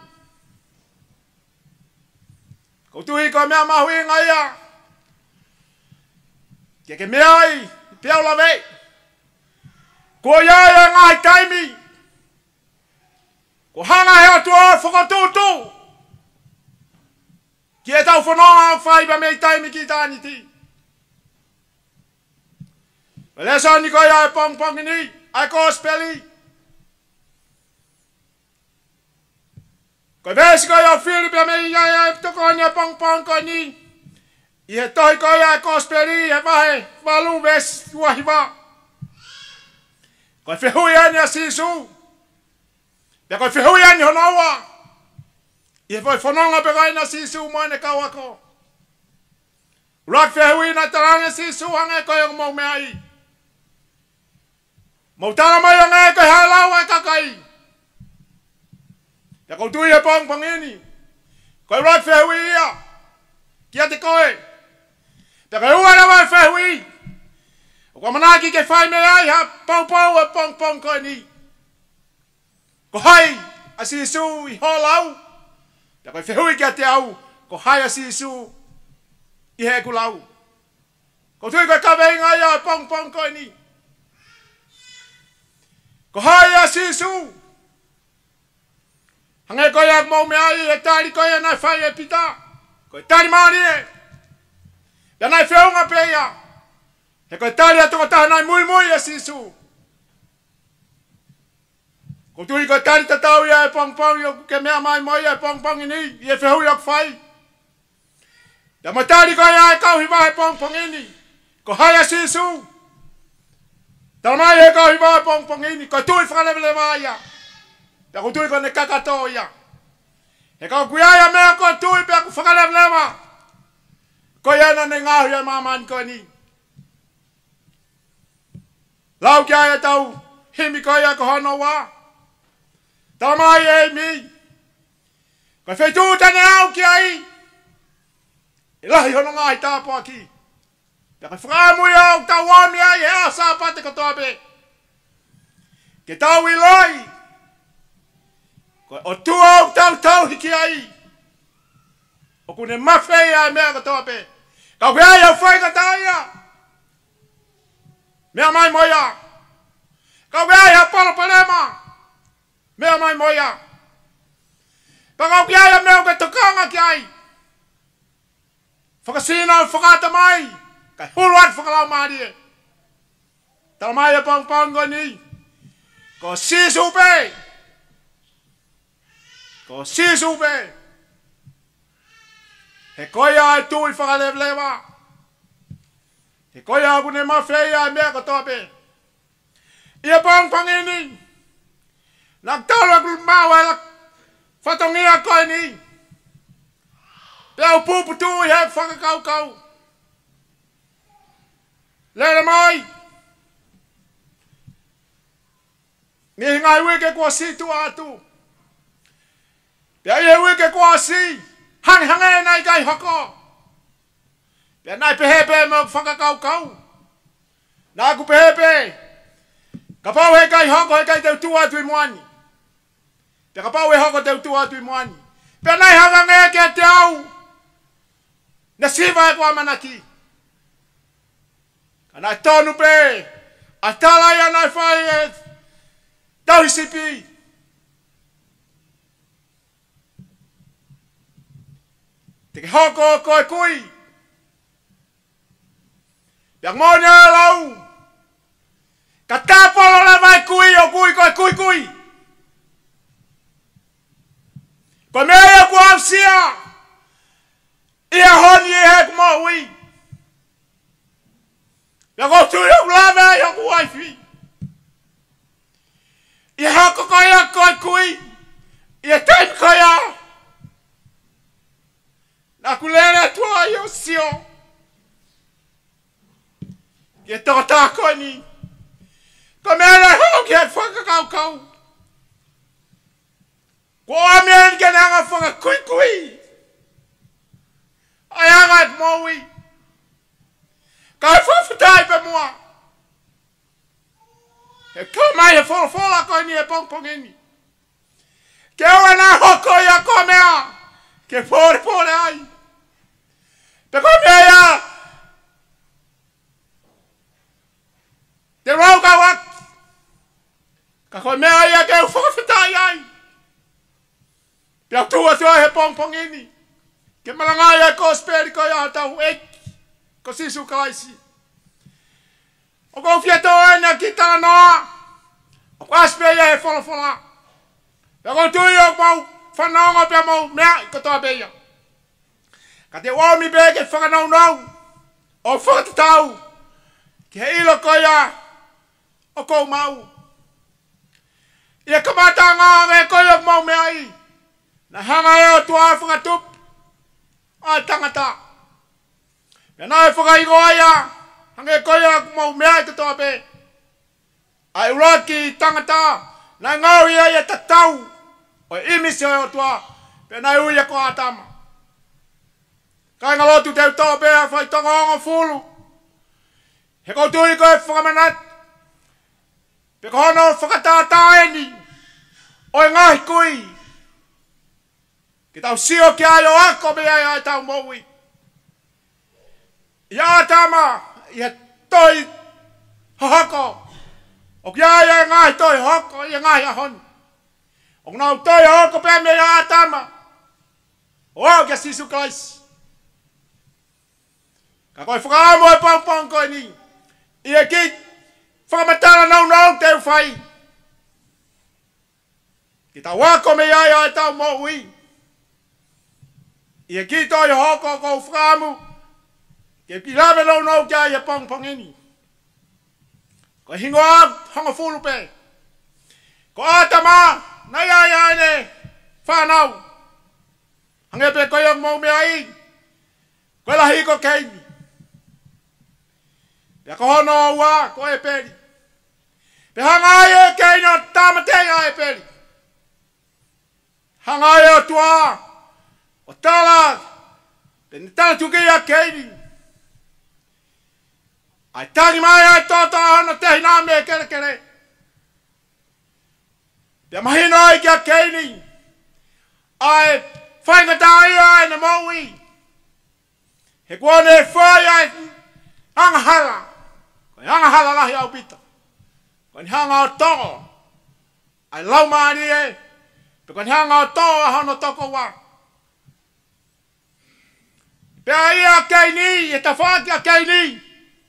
Ko tui koe mea mahui ngai ia. Ke ke mea ai, piau la vei. Ko ia ia ngai taimi. Ko hanga heo tua whakatutu. Ki e tau whanonga au whaiba mei taimi ki tāni ti. Lesa ni ko ia e pong pong ni, ai kospeli. Ko vesi ko ia Filipia mei ia e toko ni e pong pong ko ni. Ie toi ko ia e kospeli e vahe, valu ves tuahiva. Ko whihui ani a sisu. Pea ko whihui ani honoa. Ie voi whanonga pe kai na sisu mo ne kawako. Rak whihui na taranga sisu hange ko yung mau meai. Mau tara mai hange ko halau ai kakai. Pea ko tui e pong pong ini. Ko rak whihui ia. Kia te koe. Pea ko ua na vai whihui. Ko manaki ke whai me ai ha pau pau e pong pong ko ni. Ko hai a sisu i holau. Pea ko whihui kia te au. Ko hai a sisu i he kulau. Ko tui ko kawei ngai a pong pong ko ni. Ko hai a sisu. Hange ko ia mau me ai e tari ko ia nai whai e pita. Ko e tari maari e. Pea nai whiunga pe ia. He koe tari a toko taha nai mui mui a sisu. Ko tui koe tari tatau ia e pong pong i o ke mea mai moi e pong pong ini. I e whihui o kwhai. Pea mo tari koe ia e kauhi wahe pong pong ini. Ko hai a sisu. Tala mai e kauhi wahe pong pong ini. Ko tui whakalevele wa ia. Pea ko tui koe ne kakato ia. He kau kuia ia mea ko tui pea ko whakalevele wa. Ko ia na ne ngahu ia mamani ko ni. Lau kia e tau, himi ko ia ko hono wa. Tau mai e mi. Ko whaitu tane au ki ai. E lahi hono ngai tāpo aki. Pea ko whakamui au tau wami ai e a sāpate katoa be. Ke tau i loi. Ko o tu au tau tau hiki ai. O kune mawhei ai mea katoa be. Kau kia ia whai katoa ia. Mea mai moia. Kau kia ia polo palema. Mea mai moia. Pa kau kia ia mea ke tokanga ki ai. Whakasina o whakata mai. Kai huluat whakalau maari e. Tau mai e pang pango ni. Ko sisu pe. Ko sisu pe. He koia e tui whakalevlewa. He koia aku ne mawhei ai mea katoa pe. Ia pang pang ini. Nak tau aku mau ai lak. Whatongia koe ni. Pea upupu tu i he whakakau kau. Lere mai. Ni ngai wike kua si tu atu. Pea i he wike kua si. Hang hange nai kai hoko. Pea nai pehepe mo whakakau kau. Nā aku pehepe. Ka pau he kai hoko he kai teu tu atu i moani. Pea ka pau he hoko teu tu atu i moani. Pea nai hangange ke te au. Na siva e kua manaki. Ka nai tonu pe. A tala ia nai whai e. Tau hisipi. Te ke hoko koe kui. Pea ngone e lau. Ka tāpolo le mai kui o kui koe kui kui. Koe mea ia kua ausia. Ia honi e hek mo hui. Pea ko tui o kulame ai o kuaifi. Ia hako koe ia koe kui. Ia taim koe ia. Na kulere tua i o sio. Ia toko tā koe ni. Ko mea le hau ki e whakakau kau. Ko amen ke nanga whanga kui kui. Ai anga et maui. Ka e whawhatai pe mua. He ka mai he whola whola koe ni e pong pong eni. Ke oa nā hoko ia ko mea. Ke pōre pōre ai. Pe ko mea ia. Te rau ka wak. Ka koe mea ia ke whawhatai ai. Pe au tua tua he pong pong eni. Ke malanga ia ko speri ko ia tau eki. Ko sisu kalaisi. O ko fia tō ena ki tā noa. O ko aspe ia he whola whola. Pe ko tui o mau whanonga pe mau mea i katoa beia. Ka te omi be ke whakanau nau. O whakatatau. Ki he ilo ko ia. O kou mau. Ia kamata ngā nge ko ia mau mea i. Na hanga e o tua e whakatup. A tangata. Pea nā e whakaigo aia. Hange ko ia mau mea i katoa be. Ai uraki tangata. Nā ngau ia ia tatau. O imisi o tua. Pea nā uia ko atama. Kai ngalotu teu toa bea whai tonga onga fulu. He koutui ko e whakamanat. Pe ko hono whakatātā eni. O e ngahi kui. Ki tau sio ki ai o ako me ai ai tau moui. Ia atama. Ia toi hahako. O ki ai ai ngahi toi hahako. Ia ngahi ahoni. O nau toi hahako pe me ia atama. O au kia sisu klaisi. Ka koe whakaamo e pang pang koe ni. Ia ki whakamatara nau nau te uwhai. Ki ta wako me ai ai tau mo ui. Ia ki toi hoko kou whakaamu. Ke ki lawe nau nau kia ia pang pang eni. Ko hingo au hanga fulu pe. Ko atama nai ai ai ne whanau. Hange pe koe ang mau me ai. Koe lahi ko keini. Pea ko hono ua, ko e peri. Pe hangai e keini o tamatenga e peri. Hangai o tua. O tala. Pe ni tala tuki a keini. Ai tangi mai ai toto hana tehi nā me kere kere. Pea mahino ai ki a keini. Ai whaingata ai ai na maui. He kuone e whai ai angahala. Koe angahala lahi au pita. Koe ni hanga o tongo. Ai lau maani e. Pe koe ni hanga o tongo a hono toko wa. Pea ia kei ni, e ta whaki a kei ni.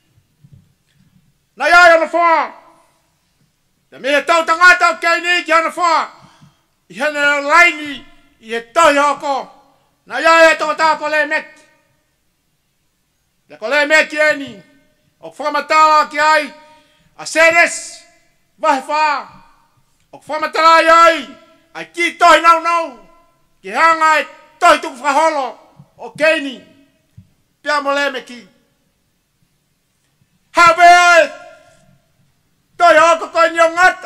Na iai ana wha. Te mea tau tangata o kei ni ki ana wha. I hene laini, i e tohi hoko. Na iai e tonga tāko le meki. Te ko le meki eni. O whamatala ki ai. A seres. Vahe wha. O whamatala i ai. Ai ki tohi nau nau. Ki hanga e tohi tuku whaholo. O keini. Pea mo le meki. Hawe ai. Tohi hoko koe ni o ngata.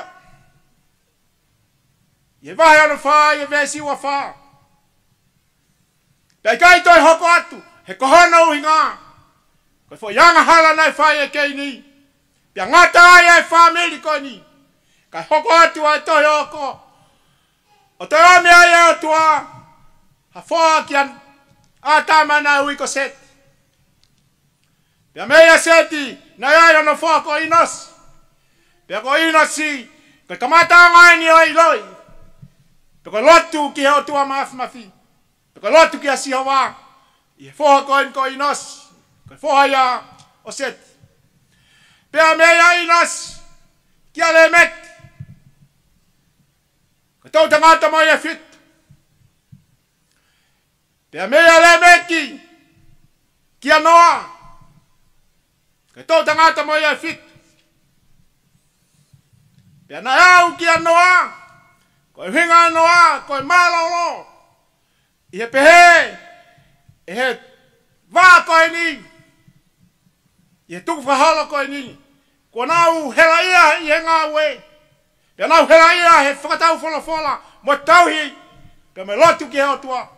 Ie vahe ana wha. Ie vesi ua wha. Pea kai tohi hoko atu. He kohona uhi ngā. Koe fo yanga hala nai whai e kei ni. Pia ngata ai ai whamiri koe ni. Kai hoko atu ai toi hoko. O te ome ai e o tua. Ha whoa ki an atama nai ui ko seti. Pia mea seti. Nai ai ana whoa ko inos. Pia ko inosi. Koe kamata ngai ni ai loi. Pia ko lotu ki he o tua maafi mafi. Pia ko lotu ki a siha wā. I he whoa ko in ko inosi. Koe whoha ia o seti. Pea mea inas. Kia le meki. Koe tau tangata mai e fit. Pea mea le meki. Kia noa. Koe tau tangata mai e fit. Pea na au kia noa. Koe hinga noa. Koe malolo. I he pehe. E he vā koe ni. Ie tuku whahala koe ni. Kua nau hela ia i he ngā ue. Pea nau hela ia he whakatau whola whola. Mo tauhi Pe me lotu ki heo tua.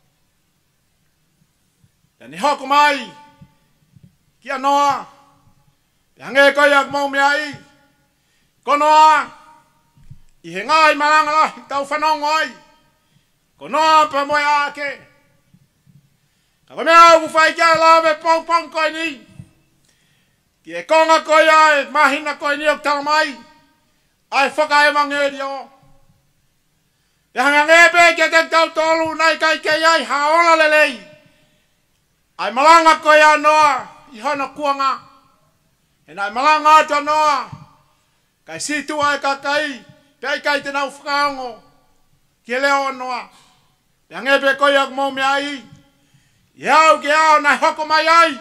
Pe ni hoko mai. Kia noa. Pe hange koe ak mau mea i. Ko noa. I he ngai maranga la. I tau whanongo ai. Ko noa pe moe ake. Ka ko mea uku whai kia lawe pong pong koe ni. Ki e konga koe ai. Mahina koe ni ok tala mai. Ai whaka e mangeri o. Pe hanga ngepe kia te tau tolu. Nai kai kei ai haola lelei. Ai malanga koe a noa. I hana kuanga. E nai malanga ato noa. Kai situ ai kakai. Pe ai kai te nau whakaongo. Ki e leo noa. Pe hangepe koe ak mau mea i. I au ki au nai hoko mai ai.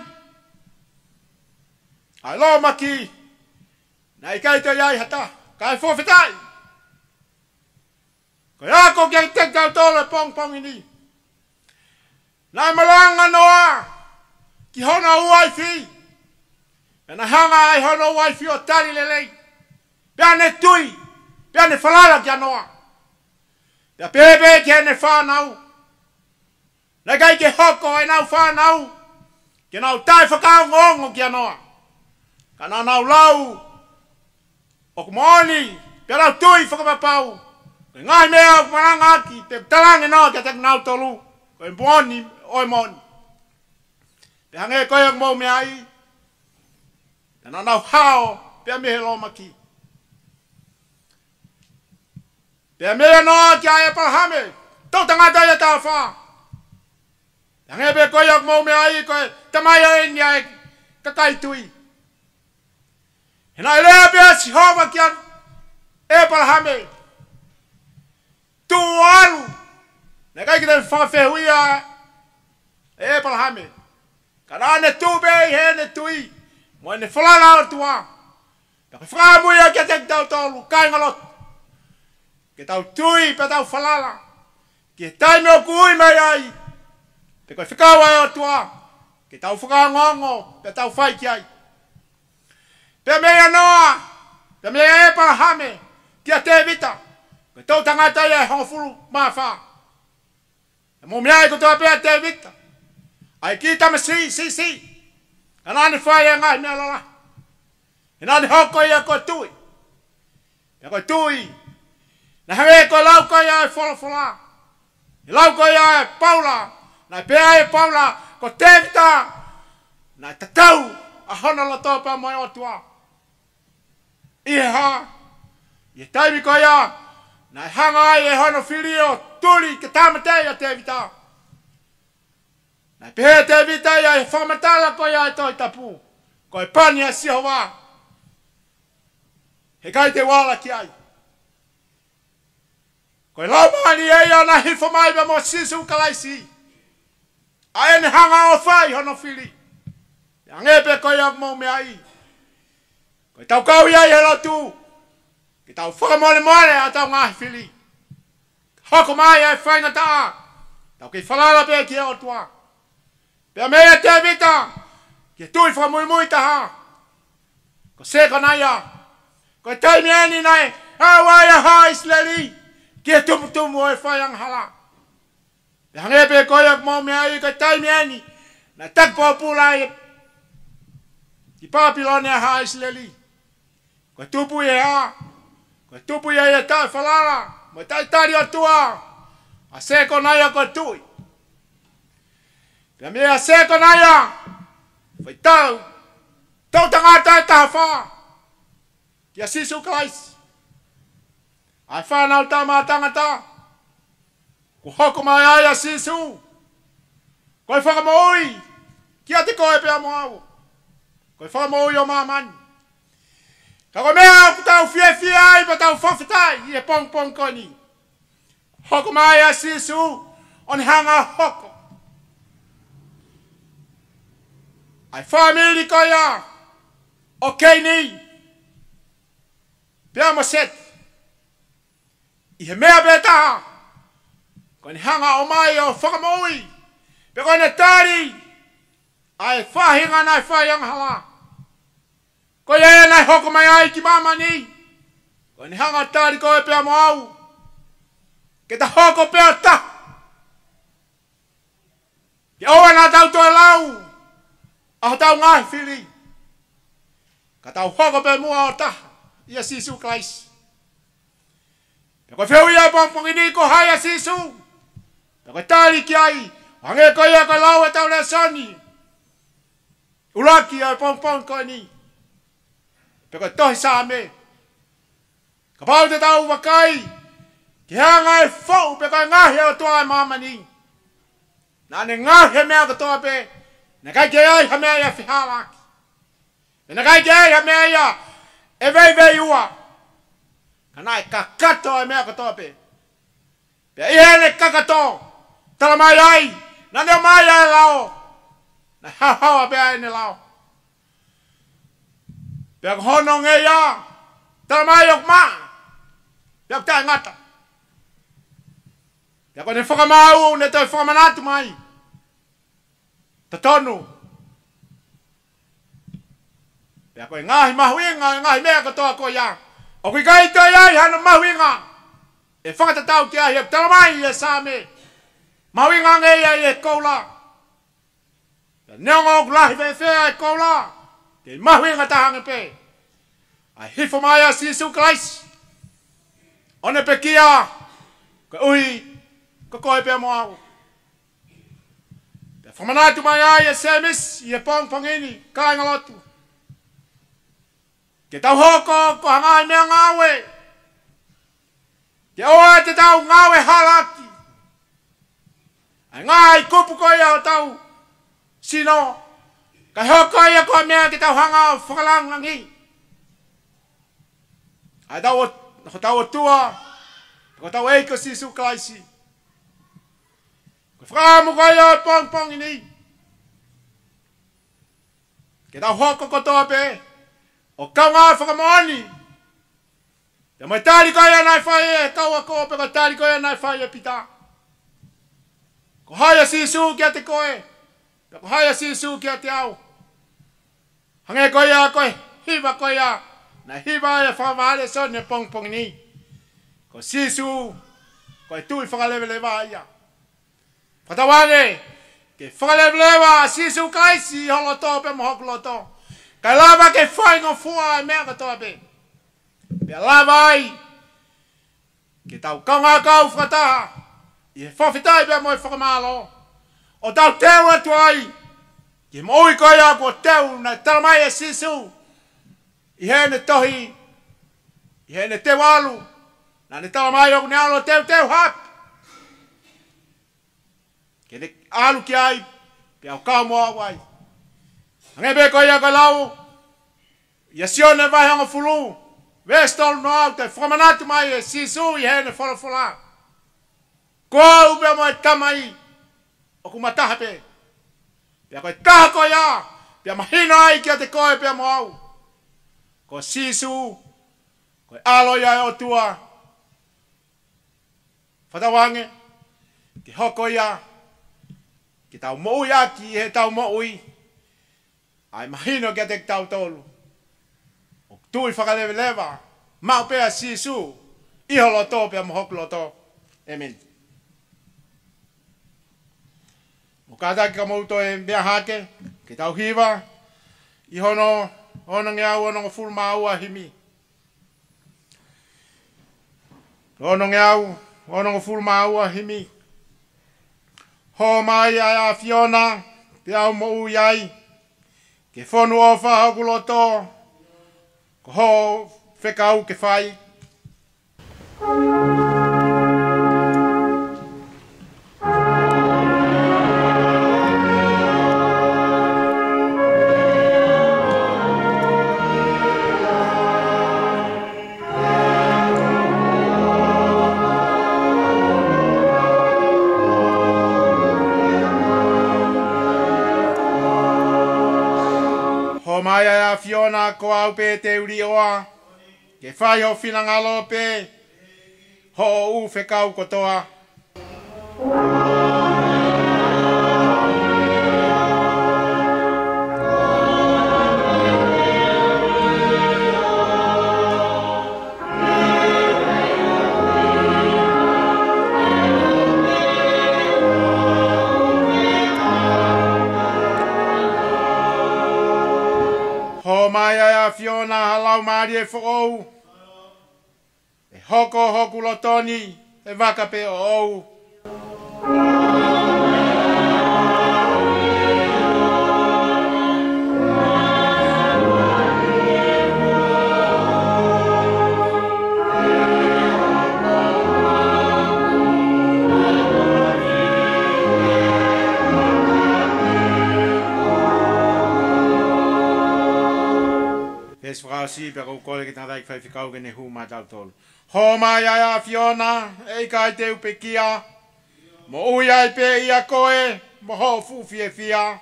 Ai lo maki. Nai kai te iai hata. Kai fōwhitai. Koe ako kia te tau tole pong pong ini. Nai malanga noa. Ki hona uai fi. Pena hanga ai hona uai fi o tari lelei. Pea ne tui. Pea ne whalala kia noa. Pea pepe kia ne whanau. Nai kai ke hoko e nau whanau. Ke nau tai whakao ngongo kia noa. Ka nau nau lau. O kumoni. Pea nau tui whakapapau. Koe ngai mea o maranga ki. Te talange noa kia te nau tolu. Koe mwoni oi moni. Pe hange koe ak mau mea i. Pe nau nau hao. Pea mehe lo maki. Pe mea noa kia e palhame. Tau tangata ia tau wha. Pe hange pe koe ak mau mea i. Koe tamaya e nia e kakai tui. E nai lea pea si hova kia e palhame. Tu alu. Ne kai kita whawhewia e palhame. Kana ne tu be he ne tui. Mo ne whalala o tua. Ka whakamuia kia te tau tolu. Kai ngalot. Ke tau tui pe tau whalala. Ke taime o kui mai ai. Pe koe whakawa o tua. Ke tau whakangongo. Pe tau whai ki ai. Pe mea noa. Pe mea e palhame. Kia te vita. Koe tau tangata ia e hongofuru maa wha. E mo mea e kutoa pea te vita. Ai ki tama si, si, si. Ka nani whai e ngai mea lala. E nani hoko ia koe tui. Ia koe tui. Na hange koe lau koe ia e whola whola. E lau koe ia e paula. Na pea e paula. Ko te vita. Na tatau. A hona la topa mai o tua. Ie ha. Ie taimi koe ia. Na hanga ai e hono filio. Tuli ke tamatei a te vita. Na pehe te vita ia e whamatala koe ia e toi tapu. Koe pani a sihowa. He kai te wala ki ai. Koe lau mani e ia na hifo mai ba mo sisu kalaisi. A ene hanga o whai hono fili. Ia ngepe koe ia mau mea i. Koe tau kau ia i helo tu. Ki tau whakamole mole a tau ngahi fili. Hoko mai ai whainga taa. Tau ki whalala pe ki o tua. Pea mea te vita. Ki tui whamui mui taha. Ko seko na ia. Ko taimi eni nai. Hawa ia ha isleli. Ki tumu tumu o e whaiang hala. Pea hangepe koe ak mau mea i. Ko taimi eni. Na takpo pula i. Ki papilone a ha isleli. Ko tupu i ha. Ko tupu i e tai whalala. Mo tai tari o tua. A seko na ia ko tui. Pea mea seko na ia. Whai tau. Tau tangata e taha wha. Kia sisu kalaisi. Ai whanau tama tangata. Ko hoko mai ai a sisu. Koe whakamoui. Kia te koe pea mo au. Koe whakamoui o mamani. Ka koe mea ku tau fie fie ai pa tau whawhitai. I e pong pong koni. Hoko mai a sisu. On hanga hoko. Ai whamiri ko ia. O kei ni. Pea mo set. I he mea beta. Ko ni hanga o mai o whakamoui. Pe ko ne tari. Ai whahinga nai whaiang hala. Ko ia nai hoko mai ai ki mama ni. Ko ni hanga tari ko e pea mo au. Ke ta hoko pea ta. Ke oa nā tau toi lau. Aho tau ngai whiri. Ka tau hoko pe mua o taha. Ia Sisu Klaisi. Pe koe whiu ia pongpongi ni ko hai a Sisu. Pe koe tāri ki ai. Hange koe ia koe lau e tau lea soni. Uraki ai pongpong koe ni. Pe koe tohi saa me. Ka pau te tau wakai. Ki hanga e fau pe koe ngahi o toa e mama ni. Nā ne ngahi mea ka toa pe. Nā kai ke ai ha mea ia whihalaki. Nā kai ke ai ha mea ia e vei vei ua. Ka nai ka kato e mea ka toa pe. Pe ihe ne kakato. Tala mai ai. Nā neo mai ai lao. Nā hau hau a pe ai ne lao. Pe ka hono nge ia. Tala mai ok maa. Pe ka tai ngata. Pe ka ne whakamau ne toi whakamanatu mai. Ta tonu. Pe koe ngahi mahuinga, ngahi mea katoa koe ia. O kui kai toi ai hana mahuinga. E whakatatau ki ai, e tala mai e sāme. Mahuinga nge ia e koula. Pe neonga o kulahi ve whea e koula. Ke mahuinga tahange pe. Ai hifo mai a Sisu Klaisi. One pe kia. Koe ui. Ko koe pe mo au. Whamanatu mai ai e semis i e pongpongini, kai ngalotu. Ke tau hoko ko hangai mea ngawe. Ke oa te tau ngawe halaki. Ai ngai kupu koe au tau sino. Kai hoko ia koe mea ke tau hanga o whakalangangi. Ai tau o tau o tua. Ko tau eiko Sisu Klaisi. Whakamu koe ia pongpong ini. Ke tau hoko kotoa pe. O kau ngā whakamoani. Te mai tāri koe ia nai whai e. Kau a koe pe ko tāri koe ia nai whai e pita. Ko haia Sisu kia te koe. Ko haia Sisu kia te au. Hange koe ia koe. Hiva koe ia. Na hiva e whakavale son e pongpong ini. Ko Sisu. Koe tui whakalewelewa ia. Whatawange, ke whakalewlewa Sisu Klaisi i holo tō pe mohok loto. Kai lava ke whaingo fua e mea katoa pe. Pe lava ai, ke tau kaunga kau whataha, i he whawhitai pe mo e whakamalo. O tau teu atu ai, ke moi koe a ko teu na talamai e Sisu. I he ne tohi, i he ne te walu, na ne talamai o ne alo teu teu hapi. Ke ne alu ki ai, pe au kau moa wai. Hange be koe ia koe lau, ia sione vai hanga fulu, vestol no au te whamanatu mai e Sisu i hene whalafola. Koa ube mo e tamai, o ku mataha pe. Pea koe taha koe ia, pea mahina ai kia te koe pea mo au. Ko Sisu, koe alo ia o tua. Whatawange, ki hoko ia, ki tau moui aki he tau moui. Ai mahino kia te tau tolu. O tui whakalewelewa. Mau pea Sisu. Iho loto pea mohok loto. Amen. O kātaki ka mauto e mea hake. Ki tau hiwa. Iho no. Ono nge au ono ngofuru maua himi. Ono nge au. Ono ngofuru maua himi. Ho mai ai a Fiona, te au mo iai, ke whonu o whahaku loto, ko ho whekau ke whai. Mai a Fiona ko au pe te uri oa, ke whai ho whinangalo pe, ho u whekau kotoa. Ho mai a Fiona halau maari e whaou. E hoko hoku lotoni e waka pe o ou. Es frasi per o kole ke tana fai fikau ke ne hu ma tau tolu. Ho mai a Fiona e kai te upekia. Mo ui ai pe ia koe mo ho fu fie fia.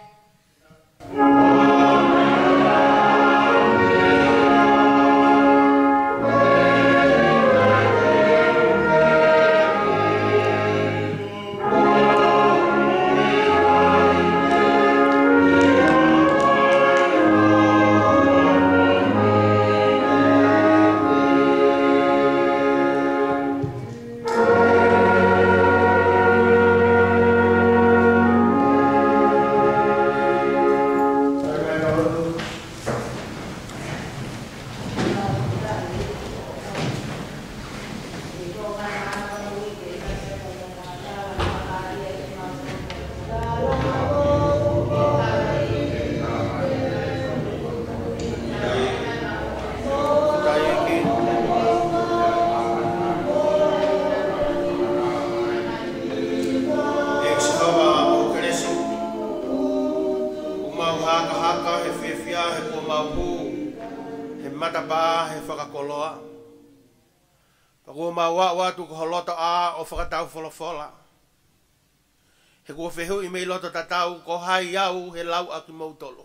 Whakatau wholofola. He kua whehu i mei loto tatau ko hai au he lau aki mautolo.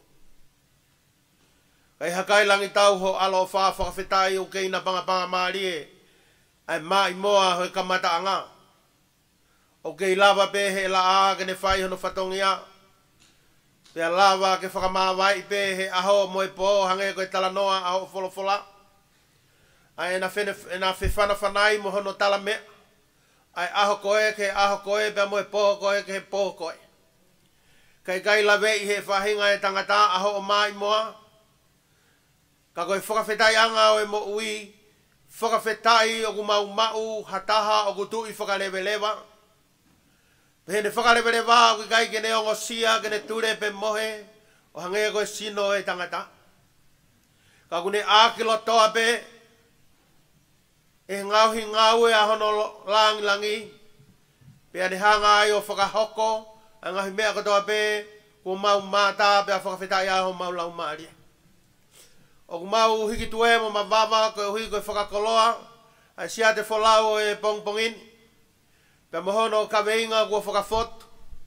Kai hakai langi tau ho alo wha whakawhetai o kei na panga panga maari e. Ai mai moa hoi kamata anga. O kei lava pe he la a kene whai hono whatongia. Pea lava ke whakamawai pe he aho moe po hange koe tala noa aho wholofola. Ai ena whewhana whanai mo hono tala mea. Ai aho koe ke aho koe pia moe poho koe ke he poho koe. Kai kai lawe i he whahinga e tangata aho o mai moa. Ka koe whakawhetai anga o e mo ui. Whakawhetai o ku mau mau hataha o ku tui whakalewelewa. Pehene whakalewelewa o ki kai kene ongo sia kene ture pe mohe. O hangea koe sino e tangata. Ka kune ākilo toa pe. E ngauhi ngau e ahono langi langi. Pea ne hanga ai o whakahoko. A ngahi mea katoa pe. Ko mau mata pea whakawhetai aho mau lau maari. O ku mau hiki tue mo mawama koe hui koe whakakoloa. Ai sia te wholau e pong pongin. Pea mohono kaweinga kua whakafot.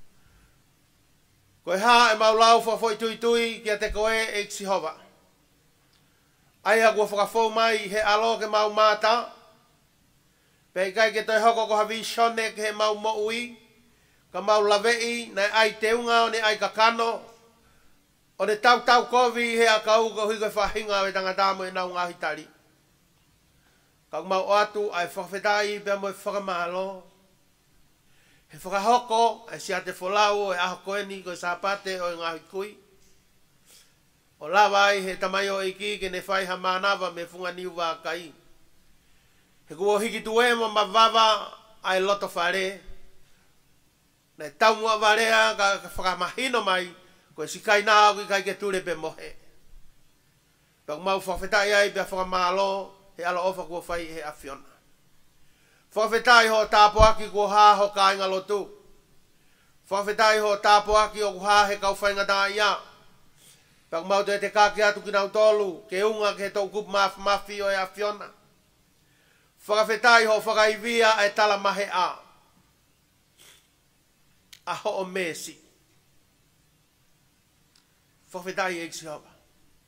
Koe ha e mau lau whakafoi tui tui kia te koe e ksihova. Ai ha kua whakafou mai he alo ke mau mata. Pei kai ke toi hoko ko hawi shone ke he mau mo ui. Ka mau lavei nai ai teunga o ne ai kakano. O ne tau tau kovi he a kau ko hui koe whahinga we tangata mo e nau ngahi tari. Ka mau atu ai whakawhetai pia mo e whakamalo. He whakahoko ai sia te wholau e aho koe ni koe sapate o e ngahi kui. O lawai he tamayo iki ke ne whai ha manawa me funga niu wā kai. He kua hiki tue mo mawava ai loto whare. Nei tau mua warea ka whakamahino mai. Koe sikai nā kui kai ke ture pe mohe. Pau mau whawhetai ai pia whakamalo he ala ofa kua whai he awhiona. Whawhetai ho tāpoaki kua hā ho ka inga lotu. Whawhetai ho tāpoaki o kua he kau whainga tā ia. Pau mau te te kāke atu ki nau tolu. Ke unga ke tau kup mafi mafi o e awhiona. Whakawhetai ho whakaivia e tala mahe a. Aho o mesi. Whawhetai e ksi hova.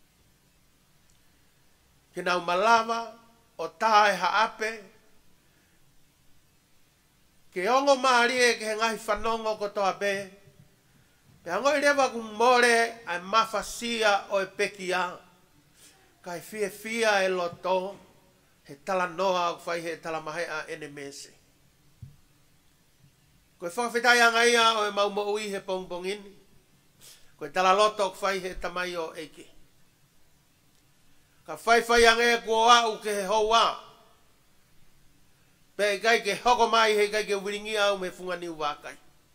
Ke nau malawa o tae haape. Ke ongo maari e ke he ngahi whanongo ko toa pe. Pe hango i rewa ku more ai mawhasia o e pekia. Kai fia fia e loto. He tala noa o whai he tala mahea ene mese. Koe whawhetai anga ia o e mau mo ui he pongpongini. Koe tala loto o whai he tamai o eike.
Ka whai whai ange kua au ke he hoa. Pe kai ke hoko mai he kai ke wiringi au me funga ni wakai.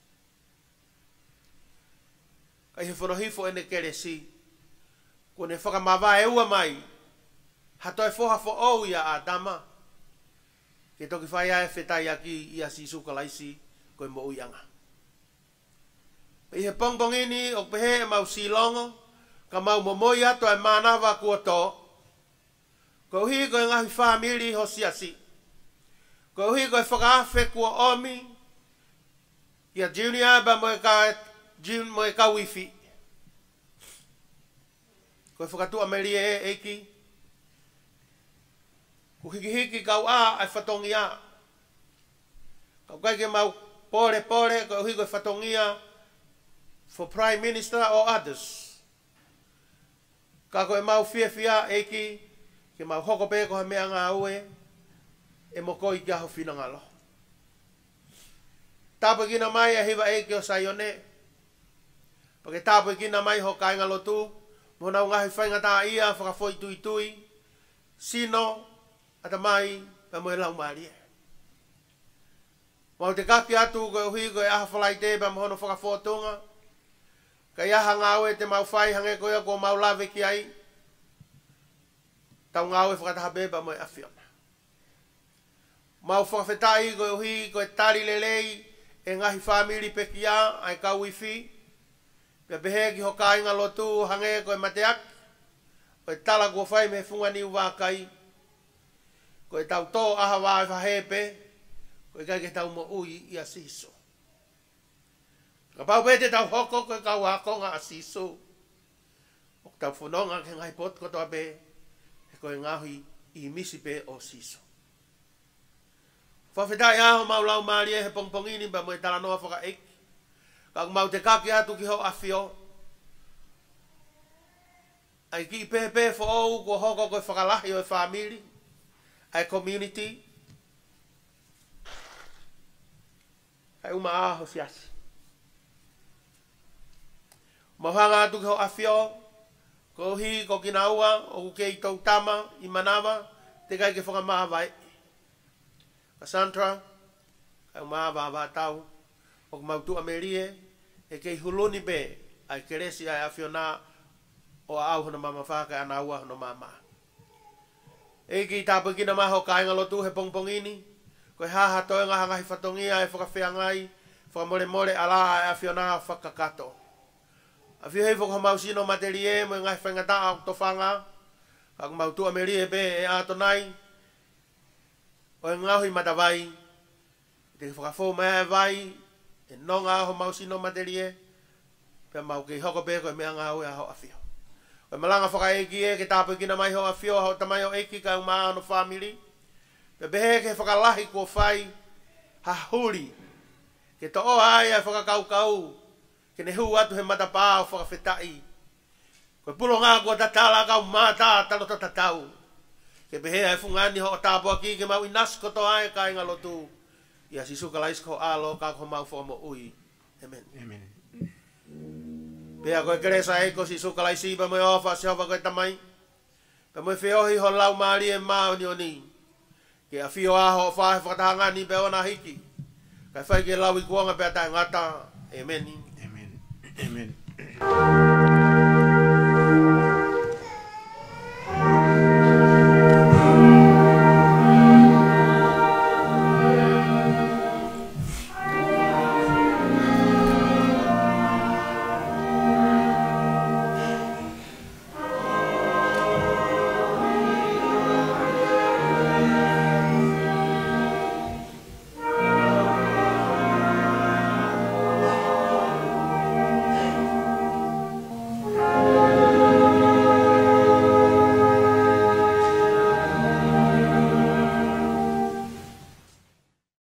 Kai he whanohifo ene kere si. Ko ne whakamawa e ua mai. Hato e whoha fo au ia a dama. Ke toki whai ae whetai aki ia si suka laisi koe mo uianga. Pe he pongpongini o pehe e mau silongo. Ka mau momoi ato e manawa kua to. Ko hi koe ngahi whamiri ho siasi. Ko hi koe whakaafe kua omi. Ia junior ba mo e ka jun mo e ka wifi. Koe whakatua meri e eiki. Ko hiki hiki kau a ai whatongia. Kau kai ke mau pore pore koe hi koe whatongia for prime minister or others. Ka koe mau fia fia eiki ke mau hoko pe ko ha mea ngā ue e moko i kia ho whina ngalo. Tāpua kina mai e hiwa eiki o Saione. Pake tāpua kina mai ho kai ngalo tu. Mona ngahi whainga tā ia whakafoi tui tui. Sino ata mai pa mo e lau maari e. Mau te kaki atu koe hui koe aha whalai te pa mohono whakafotunga. Ka iaha ngāwe te mau whai hange koe ko mau lawe ki ai. Tau ngāwe whakataha beba mo e awhiona. Mau whakawhetai koe hui koe tari lelei e ngahi whamiri pekia ai ka wifi. Pea pehe ki hoka inga lotu hange koe mateak. Koe tala kua whai me funga ni uwakai. Koe tau tō aha wāi whahepe. Koe kai ke tau mo ui i a siso. Ka pau pete tau hoko koe kau hakonga a siso. O tau whanonga ke ngai pot kotoa pe. E koe ngahi i misi pe o siso. Whawhetai aho mau lau maari e he pongpongini ba mo e tala noa whaka eik. Ka mau te kaki atu ki ho awhio. Ai ki pepe fo ou ko hoko koe whakalahi o e whamiri. Ai community. Ai uma aho siasi. Mahanga atu ki ho awhio. Ko hi ko kinaua o ke i tau tama i manawa. Te kai ke whakamaha vai. Cassandra. Ai uma awa awa tau. O mautu amerie. E kei huluni be. Ai keresi ai awhio na. O au hana mama whaka ana ua hana mama. E ki tāpua kina maho ka inga lotu he pongpongini. Koe haha toi ngā hangahi whatongia e whakawhea ngai. Whakamore more ala e awhio nā whakakato. Awhio hei whakamau sino materie mo ngai whaingata au to whanga. Ka mautu amerie be e ato nai. O e ngauhi matawai. Te whakafo mea vai. E nonga ho mau sino materie. Pea mau kei hoko pe koe mea ngau e aho awhio. Koe malanga whakaeki e ke tāpua kina mai ho awhio ho tamai o eki ka umaa no whamiri. Pe behe ke whakalahi kua whai ha huri. Ke to o ai ai whakakau kau. Ke ne hu atu he matapā o whakawhetai. Koe pulo ngā kua tatala kau mātā talo to tatau. Ke behe ai fungani ho o tāpua ki ke mau inas koto ai ka inga lotu. Ia si suka lais ko alo ka ko mau whamo ui. Amen.
Amen.
Pea koe keresa e ko si suka lai siba mo e ofa se hova koe tamai. Pe mo e whiohi ho lau maari e maa ni o ni. Ke a whio aho o whahe whakatahanga ni pe ona hiki. Kai whai ke lau i kuonga pea tai ngata. Amen.
Amen. Amen.